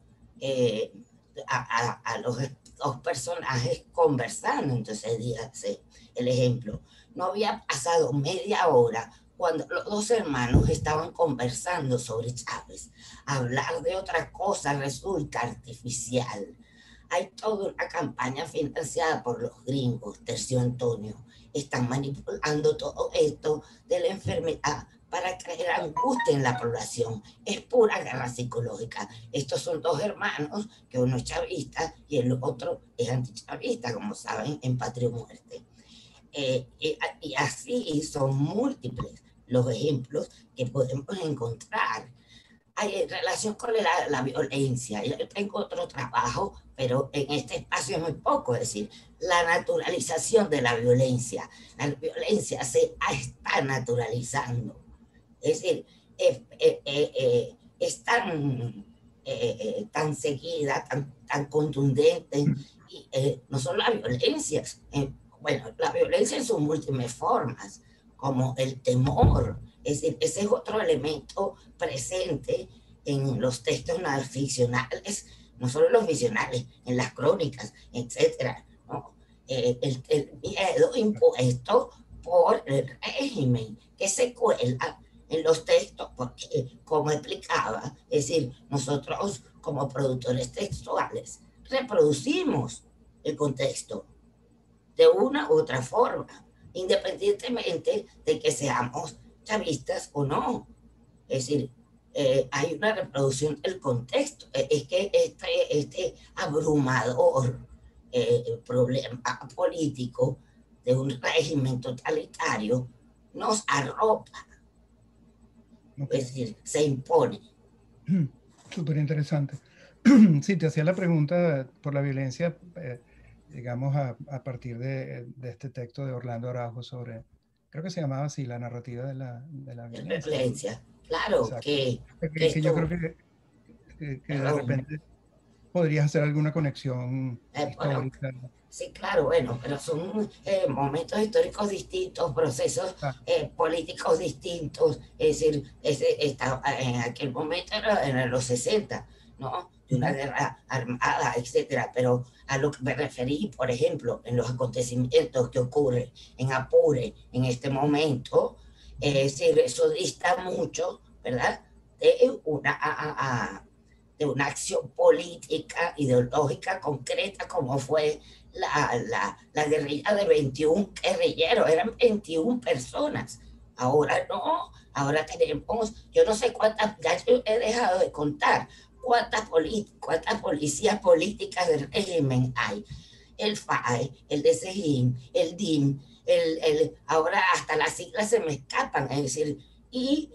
a los dos personajes conversando. Entonces, dígase el ejemplo. No había pasado media hora cuando los dos hermanos estaban conversando sobre Chávez. Hablar de otra cosa resulta artificial. Hay toda una campaña financiada por los gringos, Tercio Antonio. Están manipulando todo esto de la enfermedad para crear angustia en la población. Es pura guerra psicológica. Estos son dos hermanos, que uno es chavista y el otro es antichavista, como saben, en Patria o Muerte. Y así son múltiples los ejemplos que podemos encontrar. Hay en relación con la violencia. Yo tengo otro trabajo, pero en este espacio es muy poco, es decir, la naturalización de la violencia. La violencia se está naturalizando. Es decir, es tan seguida, tan contundente, y no son las violencias, bueno, la violencia en sus múltiples formas, como el temor. Es decir, ese es otro elemento presente en los textos no ficcionales, no solo los ficcionales, en las crónicas, etcétera, ¿no? el miedo impuesto por el régimen que se cuela en los textos, porque como explicaba, es decir, nosotros como productores textuales reproducimos el contexto de una u otra forma, independientemente de que seamos chavistas o no. Es decir, hay una reproducción del contexto. Es que este abrumador problema político de un régimen totalitario nos arropa,
Okay.
es decir, se impone.
Súper interesante. Sí, te hacía la pregunta por la violencia, digamos, a partir de este texto de Orlando Araujo sobre, creo que se llamaba así, la narrativa de la violencia.
Violencia. Claro
Exacto.
que
Que yo
esto,
creo que de
perdón,
repente podrías hacer alguna conexión
bueno,
histórica.
sí, claro, bueno, pero son momentos históricos distintos, procesos
Ah,
políticos distintos, es decir, en aquel momento era los 60, ¿no? De una
ujú,
guerra armada, etcétera, pero a lo que me referí, por ejemplo, en los acontecimientos que ocurren en Apure en este momento, es decir, eso dista mucho, ¿verdad? De de una acción política, ideológica, concreta, como fue la guerrilla de 21 guerrilleros, eran 21 personas. Ahora no, ahora tenemos, yo no sé cuántas, ya yo he dejado de contar cuántas policías políticas del régimen hay. El FAE, el DCGIN, el DIM, ahora hasta las siglas se me escapan, es decir, y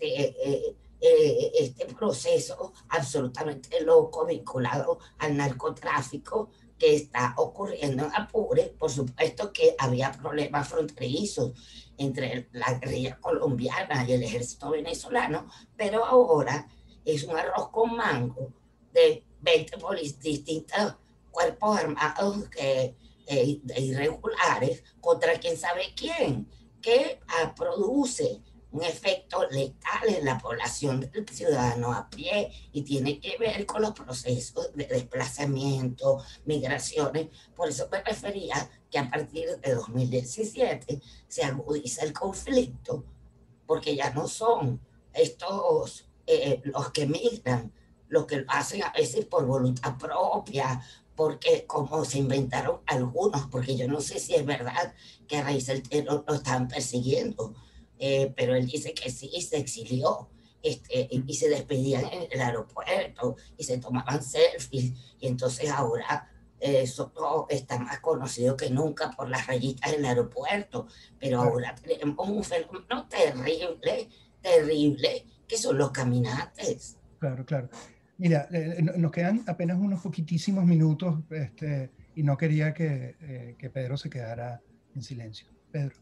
este proceso absolutamente loco vinculado al narcotráfico que está ocurriendo en Apure. Por supuesto que había problemas fronterizos entre la guerrilla colombiana y el ejército venezolano, pero ahora es un arroz con mango de 20 distintos cuerpos armados irregulares contra quién sabe quién, que produce un efecto letal en la población del ciudadano a pie y tiene que ver con los procesos de desplazamiento, migraciones. Por eso me refería que a partir de 2017 se agudiza el conflicto, porque ya no son estos los que migran, los que lo hacen a veces por voluntad propia, porque como se inventaron algunos, porque yo no sé si es verdad que a raíz del terror lo estaban persiguiendo, pero él dice que sí, se exilió. Y se despedían en el aeropuerto y se tomaban selfies, y entonces ahora eso está más conocido que nunca por las rayitas del aeropuerto, pero
claro,
ahora tenemos un fenómeno terrible, terrible, que son los caminantes.
claro, claro. Mira, nos quedan apenas unos poquitísimos minutos, y no quería que Pedro se quedara en silencio. Pedro.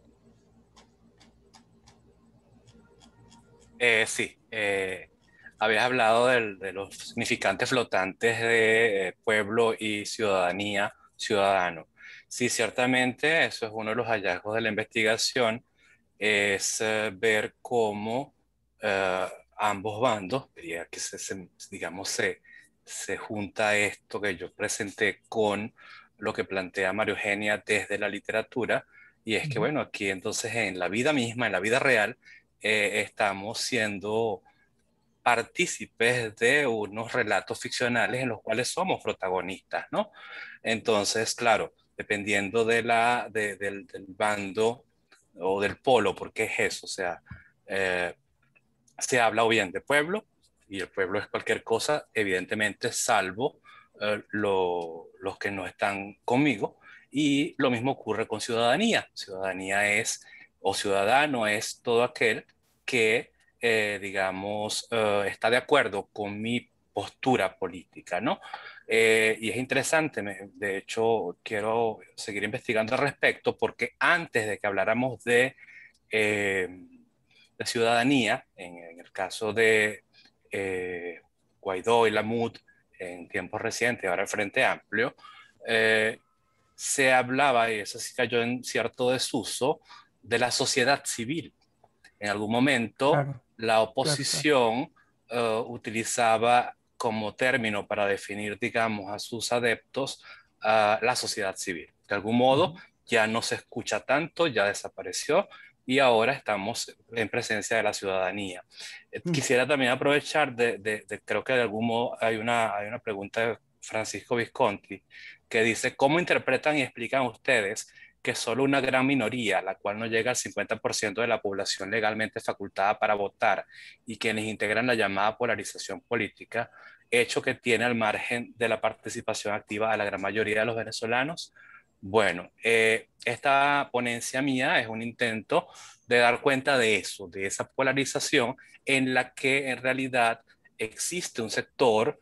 Sí, habías hablado de los significantes flotantes de pueblo y ciudadanía, ciudadano. Sí, ciertamente eso es uno de los hallazgos de la investigación, es ver cómo ambos bandos, diría que digamos, se junta esto que yo presenté con lo que plantea María Eugenia desde la literatura, y es que,
Ujú.
bueno, aquí entonces en la vida misma, en la vida real, estamos siendo partícipes de unos relatos ficcionales en los cuales somos protagonistas, ¿no? Entonces, claro, dependiendo del bando o del polo, porque es eso, o sea, eh, se habla o bien de pueblo, y el pueblo es cualquier cosa, evidentemente, salvo los que no están conmigo, y lo mismo ocurre con ciudadanía. Ciudadanía es, o ciudadano es todo aquel que, digamos, está de acuerdo con mi postura política, ¿no? Y es interesante, de hecho, quiero seguir investigando al respecto, porque antes de que habláramos eh, de ciudadanía, en el caso de Guaidó y Lamut en tiempos recientes, ahora el Frente Amplio, eh, se hablaba, y eso sí cayó en cierto desuso, de la sociedad civil. En algún momento,
Claro,
la
claro, claro.
oposición utilizaba como término para definir, digamos, a sus adeptos la sociedad civil. De algún modo ya no se escucha tanto, ya desapareció y ahora estamos en presencia de la ciudadanía. Quisiera también aprovechar creo que de algún modo hay una pregunta de Francisco Visconti que dice, ¿cómo interpretan y explican ustedes que solo una gran minoría, la cual no llega al 50% de la población legalmente facultada para votar y quienes integran la llamada polarización política, hecho que tiene al margen de la participación activa a la gran mayoría de los venezolanos? Bueno, esta ponencia mía es un intento de dar cuenta de eso, de esa polarización en la que en realidad existe un sector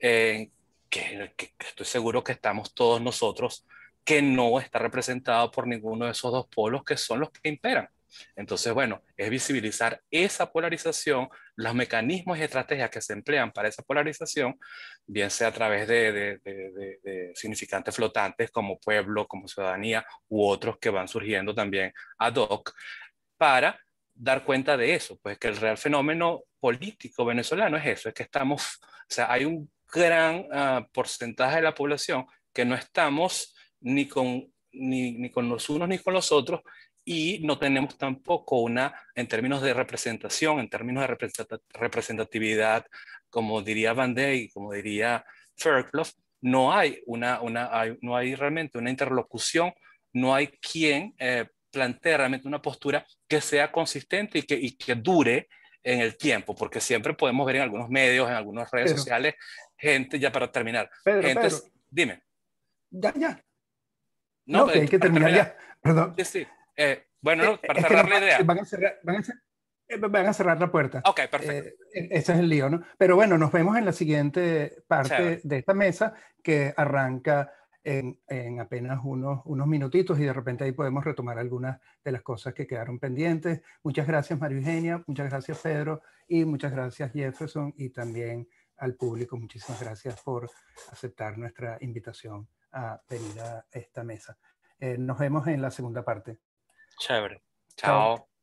que estoy seguro que estamos todos nosotros, que no está representado por ninguno de esos dos polos que son los que imperan. Entonces, bueno, es visibilizar esa polarización, los mecanismos y estrategias que se emplean para esa polarización, bien sea a través de significantes flotantes como pueblo, como ciudadanía, u otros que van surgiendo también ad hoc, para dar cuenta de eso, pues que el real fenómeno político venezolano es eso, es que estamos, o sea, hay un gran porcentaje de la población que no estamos ni con los unos ni con los otros, y no tenemos tampoco en términos de representación, en términos de representatividad, como diría Van Dey, como diría Fairclough, no hay no hay realmente una interlocución, no hay quien plantee realmente una postura que sea consistente y que dure en el tiempo, porque siempre podemos ver en algunos medios, en algunas redes sociales, gente, ya para terminar,
Pedro,
dime.
Ya.
No,
que hay que terminar ya. Perdón.
Sí. Bueno, para cerrar la idea.
Van a cerrar la puerta.
Ok, perfecto.
Ese es el lío, ¿no? Pero bueno, nos vemos en la siguiente parte de esta mesa que arranca en apenas unos minutitos y de repente ahí podemos retomar algunas de las cosas que quedaron pendientes. Muchas gracias, María Eugenia, muchas gracias, Pedro, y muchas gracias, Jefferson, y también al público. Muchísimas gracias por aceptar nuestra invitación a venir a esta mesa. Nos vemos en la segunda parte.
Chévere. Chao.